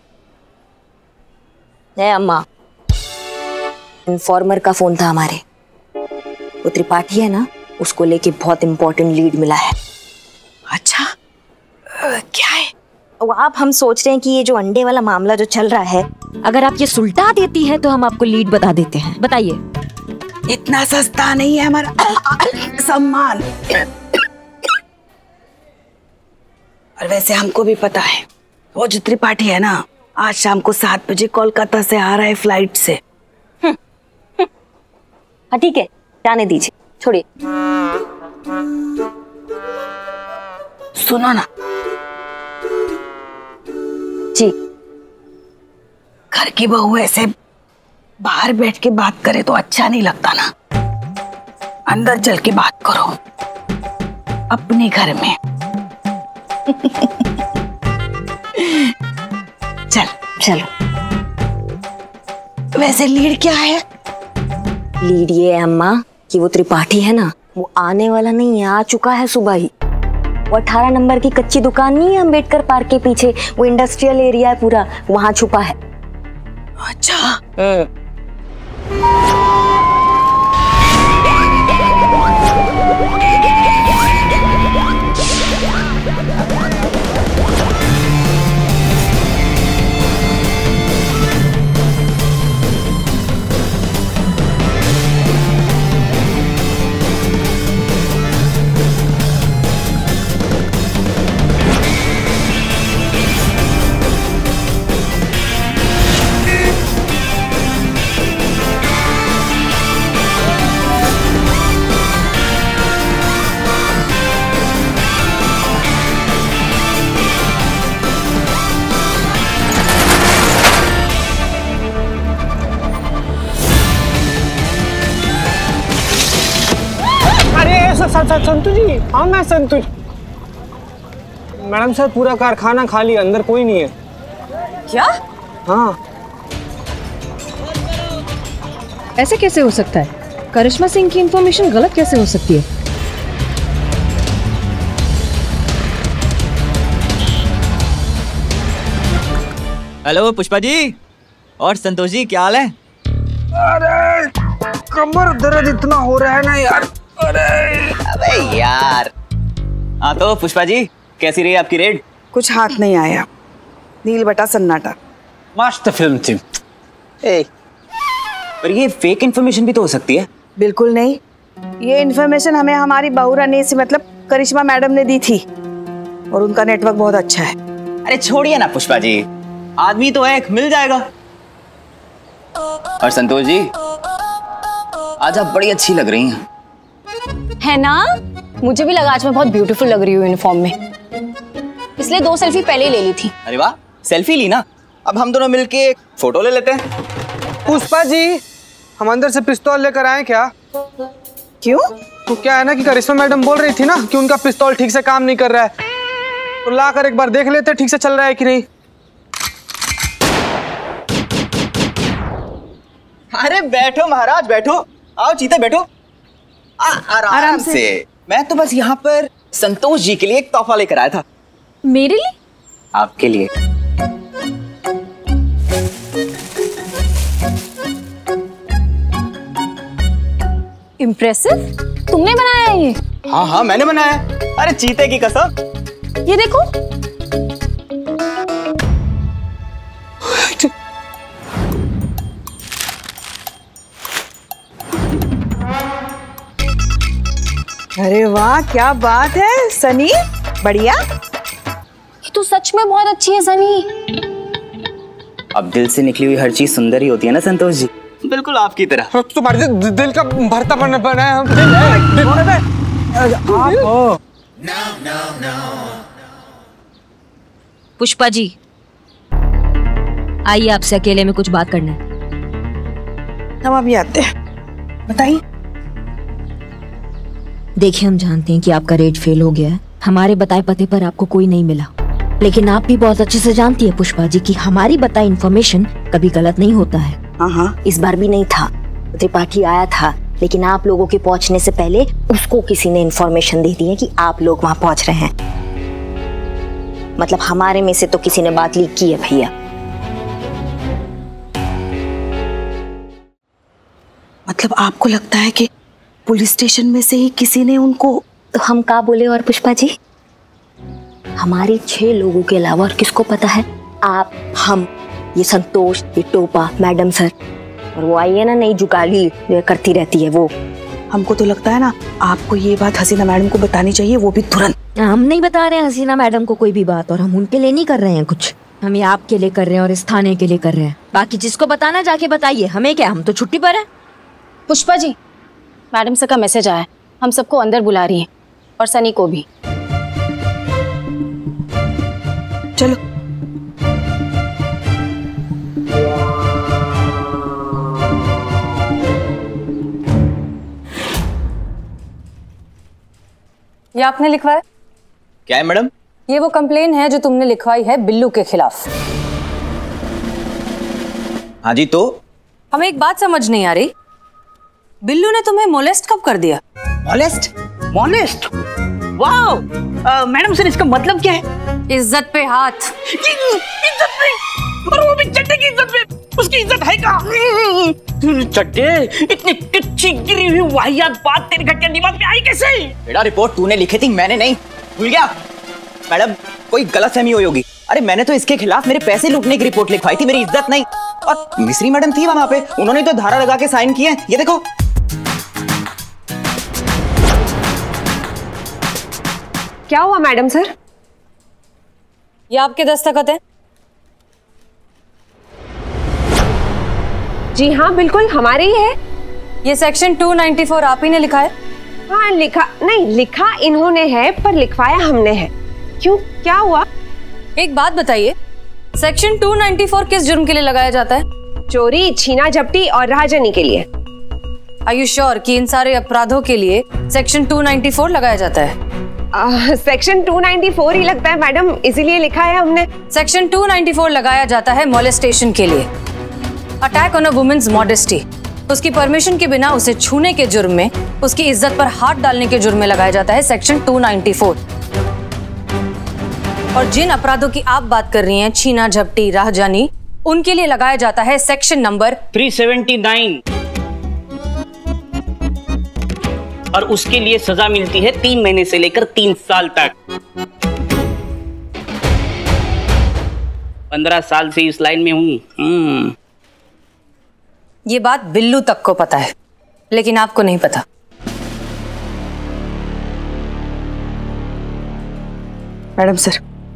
S3: है अम्मा, इन्फॉर्मर का फोन था हमारे, वो त्रिपाठी है ना, उसको लेके बहुत इंपॉर्टेंट लीड मिला है।
S8: अच्छा आ, क्या है
S3: वो? आप हम सोच रहे हैं कि ये जो अंडे वाला मामला जो चल रहा है, अगर आप ये सुलटा देती है तो हम आपको लीड बता देते हैं। बताइए।
S8: इतना सस्ता नहीं है हमारा सम्मान। और वैसे हमको भी पता है, वो जो त्रिपाठी है ना, आज शाम को सात बजे कोलकाता से आ रहा है फ्लाइट से।
S3: हाँ ठीक है, जाने दीजिए, छोड़िए।
S8: सुनो ना
S3: जी,
S8: घर की बहू ऐसे बाहर बैठ के बात करे तो अच्छा नहीं लगता ना। अंदर चल के बात करो अपने घर में। चल
S3: चलो।
S8: वैसे लीड क्या है?
S3: लीड ये है अम्मा कि वो त्रिपाठी है ना, वो आने वाला नहीं है, आ चुका है सुबह ही। वो अठारह नंबर की कच्ची दुकान नहीं है अम्बेडकर पार्क के पीछे, वो इंडस्ट्रियल एरिया है पूरा, वहां छुपा है।
S8: अच्छा
S6: संतोष जी, हाँ मैं संतोष। मैडम सर, पूरा कारखाना खाली, अंदर कोई नहीं है।
S2: क्या?
S6: हाँ।
S2: ऐसे कैसे हो सकता है? करिश्मा सिंह की इंफॉर्मेशन गलत कैसे हो सकती है?
S13: हेलो पुष्पा जी और संतोष जी, क्या हाल है?
S6: अरे कमर दर्द इतना हो रहा है ना यार। अरे
S13: अबे यार। हाँ तो पुष्पा जी, कैसी रही आपकी रेड?
S8: कुछ हाथ नहीं आया। नील बटा सन्नाटा।
S14: मस्त फिल्म थी।
S13: ए, पर ये फेक इन्फॉर्मेशन भी तो हो सकती है।
S8: बिल्कुल नहीं, ये इन्फॉर्मेशन हमें हमारी बहू रानी से मतलब करिश्मा मैडम ने दी थी और उनका नेटवर्क बहुत अच्छा है।
S13: अरे छोड़िए ना पुष्पा जी, आदमी तो एक मिल जाएगा। और संतोष जी, आज आप बड़ी अच्छी लग रही हैं।
S7: है ना? मुझे भी लगा आज मैं बहुत ब्यूटीफुल लग रही हूँ यूनिफॉर्म में, इसलिए दो सेल्फी पहले ही ले ली थी।
S13: अरे वाह, सेल्फी ली ना, अब हम दोनों मिलके एक फोटो ले लेते हैं।
S6: पुष्पा जी, हम अंदर से पिस्तौल लेकर आए क्या?
S8: क्यों?
S6: तो क्या है ना कि करिश्मा मैडम बोल रही थी ना कि उनका पिस्तौल ठीक से काम नहीं कर रहा है, तो लाकर एक बार देख लेते ठीक से चल रहा है कि नहीं।
S13: अरे बैठो महाराज, बैठो, आओ चीते बैठो। आ, आराम, आराम से।, से मैं तो बस यहाँ पर संतोष जी के लिए एक तोहफा लेकर आया था।
S7: मेरे लिए?
S13: आपके लिए।
S7: इम्प्रेसिव, तुमने बनाया ये?
S13: हाँ हाँ मैंने बनाया। अरे चीते की कसम।
S7: ये देखो।
S8: अरे वाह, क्या बात है सनी, बढ़िया।
S7: ये तो सच में बहुत अच्छी है सनी।
S13: अब दिल से निकली हुई हर चीज सुंदर ही होती है ना संतोष जी, बिल्कुल आपकी तरह।
S6: तुम्हारे दिल का भरता बनना बना है।
S3: पुष्पा जी, आइए आपसे अकेले में कुछ बात करना है।
S8: हम अभी आते हैं, बताइए।
S3: देखिए, हम जानते हैं कि आपका रेट फेल हो गया है, हमारे बताए पते पर आपको कोई नहीं मिला, लेकिन आप भी बहुत अच्छे से जानती है पुष्पा जी कि हमारी बताई इन्फॉर्मेशन कभी गलत नहीं होता है।
S8: हाँ हाँ,
S3: इस बार भी नहीं था। त्रिपाठी आया था, लेकिन आप लोगों के पहुंचने से पहले उसको किसी ने इन्फॉर्मेशन दे दी है कि आप लोग वहां पहुंच रहे हैं। मतलब हमारे में से तो किसी ने बात लीक की है भैया।
S8: मतलब आपको लगता है कि पुलिस स्टेशन में से ही किसी ने उनको?
S3: तो हम क्या बोले और पुष्पा जी, हमारे छह लोगों के अलावा और किसको पता है? आप, हम, ये संतोष, ये टोपा, मैडम सर, और वो आई है ना नई जुगाली जो करती रहती है वो।
S8: हमको तो लगता है ना आपको ये बात हसीना मैडम को बतानी चाहिए, वो भी तुरंत।
S3: हम नहीं बता रहे हैं हसीना मैडम को कोई भी बात, और हम उनके लिए नहीं कर रहे हैं कुछ, हम ये आपके लिए कर रहे हैं और इस थाने के लिए कर रहे हैं। बाकी जिसको बताना जाके बताइए, हमें क्या, हम तो छुट्टी पर है।
S7: पुष्पा जी, मैडम सर का मैसेज आया, हम सबको अंदर बुला रही हैं और सनी को भी।
S8: चलो।
S2: ये आपने लिखवाया?
S13: क्या है मैडम?
S2: ये वो कंप्लेन है जो तुमने लिखवाई है बिल्लू के खिलाफ।
S13: हाँ जी, तो
S2: हमें एक बात समझ नहीं आ रही, बिल्लू ने तुम्हें मोलेस्ट कब कर दिया?
S14: Molest? Molest? Wow! Madam sir, इसका मतलब क्या है?
S2: इज्जत पे हाथ।
S9: इज्जत पे? और वो भी चड्डे की इज्जत पे? उसकी इज्जत है क्या? चड्डे, इतनी कच्ची गिरी हुई वाहियात बात तेरे घटिया दिमाग में आई कैसे?
S13: बेटा, रिपोर्ट तूने लिखी थी, मैंने नहीं। भूल गया? मैडम, कोई गलतफहमी हुई होगी। अरे मैंने तो इसके खिलाफ मेरे पैसे लूटने की रिपोर्ट लिखवाई थी, मेरी इज्जत नहीं। और मिस्री मैडम थी वहां पे, उन्होंने तो धारा लगा के साइन किए, ये देखो।
S11: क्या हुआ मैडम सर?
S2: ये आपके दस्तखत है?
S11: जी हाँ, बिल्कुल हमारे ही है।
S2: ये सेक्शन टू नाइंटी फोर आप ही ने लिखा है?
S11: हाँ, लिखा नहीं, लिखा इन्होंने है पर लिखवाया हमने है। क्यों, क्या हुआ?
S2: एक बात बताइए, सेक्शन टू नाइंटी फोर किस जुर्म के लिए लगाया जाता है?
S11: चोरी, छीना झपटी और राहजनी के लिए।
S2: आर यू श्योर कि इन सारे अपराधों के लिए सेक्शन टू नाइंटी फोर लगाया जाता है?
S11: सेक्शन टू नाइंटी फोर ही लगता है मैडम, इसीलिए लिखा है हमने।
S2: सेक्शन टू नाइंटी फोर लगाया जाता है मोलेस्टेशन के लिए, attack on a woman's modesty. उसकी परमिशन के बिना उसे छूने के जुर्म में, उसकी इज्जत पर हाथ डालने के जुर्म में लगाया जाता है सेक्शन टू नाइंटी फोर। और जिन अपराधों की आप बात कर रही हैं, छीना झपटी, राहजानी, उनके लिए लगाया जाता है section number
S9: three seventy nine, और उसके लिए सजा मिलती है तीन महीने से लेकर तीन साल तक।
S14: पंद्रह साल से इस लाइन में हूँ।
S2: ये बात बिल्लू तक को पता है, लेकिन आपको नहीं पता।
S8: मैडम सर,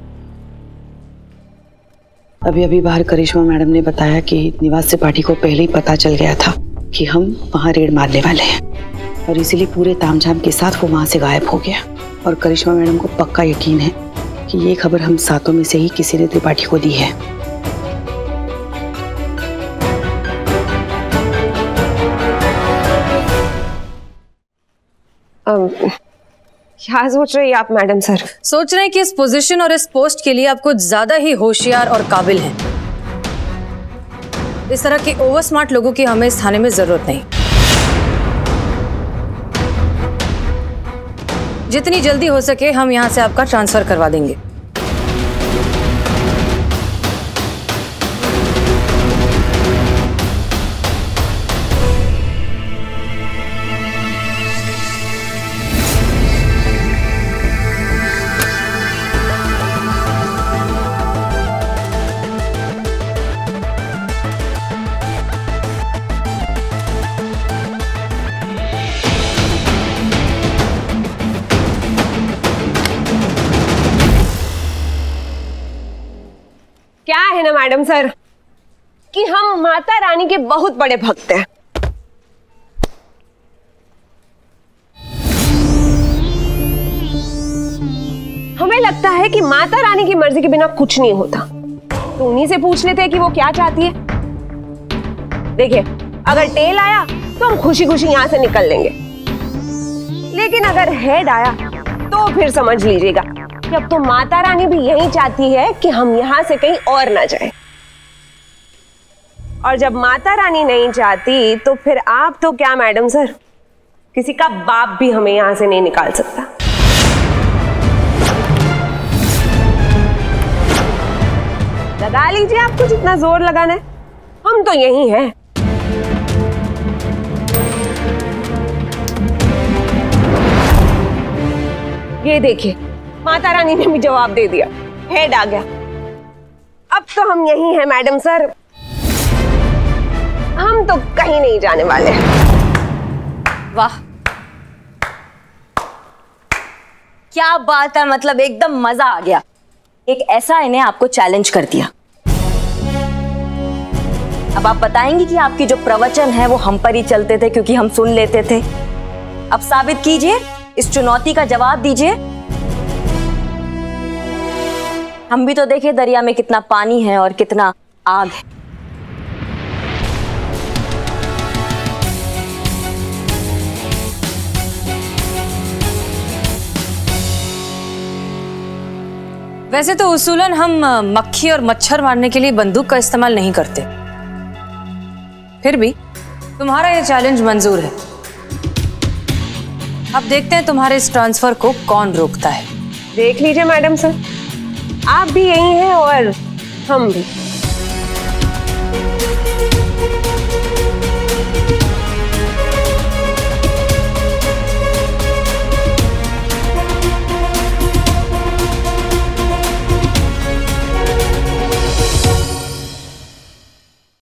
S8: अभी अभी बाहर करिश्मा मैडम ने बताया कि निवास त्रिपाठी को पहले ही पता चल गया था कि हम वहाँ रेड मारने वाले हैं, और इसीलिए पूरे तामझाम के साथ वो वहाँ से गायब हो गया। और करिश्मा मैडम को पक्का यकीन है कि ये खबर हम सातों में से ही किसी ने त्रिपाठी को दी है।
S11: क्या सोच रही हैं आप मैडम सर?
S2: सोच रहे हैं कि इस पोजीशन और इस पोस्ट के लिए आप कुछ ज्यादा ही होशियार और काबिल हैं। इस तरह के ओवर स्मार्ट लोगों की हमें इस थाने में जरूरत नहीं। जितनी जल्दी हो सके हम यहां से आपका ट्रांसफर करवा देंगे।
S11: क्या है ना मैडम सर कि हम माता रानी के बहुत बड़े भक्त हैं। हमें लगता है कि माता रानी की मर्जी के बिना कुछ नहीं होता, तो उन्हीं से पूछ लेते हैं कि वो क्या चाहती है। देखिए, अगर टेल आया तो हम खुशी खुशी यहां से निकल लेंगे, लेकिन अगर हेड आया तो फिर समझ लीजिएगा कि अब तो माता रानी भी यही चाहती है कि हम यहां से कहीं और ना जाएं। और जब माता रानी नहीं चाहती तो फिर आप तो क्या मैडम सर, किसी का बाप भी हमें यहां से नहीं निकाल सकता। लगा लीजिए आपको जितना जोर लगाना है, हम तो यही हैं। ये देखिए, माता रानी ने भी जवाब दे दिया, हेड आ गया। अब तो हम यही हैं मैडम सर, हम तो कहीं नहीं जाने वाले।
S3: वाह, क्या बात है, मतलब एकदम मजा आ गया। एक ऐसा इन्हें आपको चैलेंज कर दिया। अब आप बताएंगी कि आपकी जो प्रवचन है वो हम पर ही चलते थे क्योंकि हम सुन लेते थे। अब साबित कीजिए, इस चुनौती का जवाब दीजिए। हम भी तो देखे दरिया में कितना पानी है और कितना आग है।
S2: वैसे तो उसूलन हम मक्खी और मच्छर मारने के लिए बंदूक का इस्तेमाल नहीं करते, फिर भी तुम्हारा यह चैलेंज मंजूर है। अब देखते हैं तुम्हारे इस ट्रांसफर को कौन रोकता है।
S11: देख लीजिए मैडम सर, आप भी यही हैं और हम भी।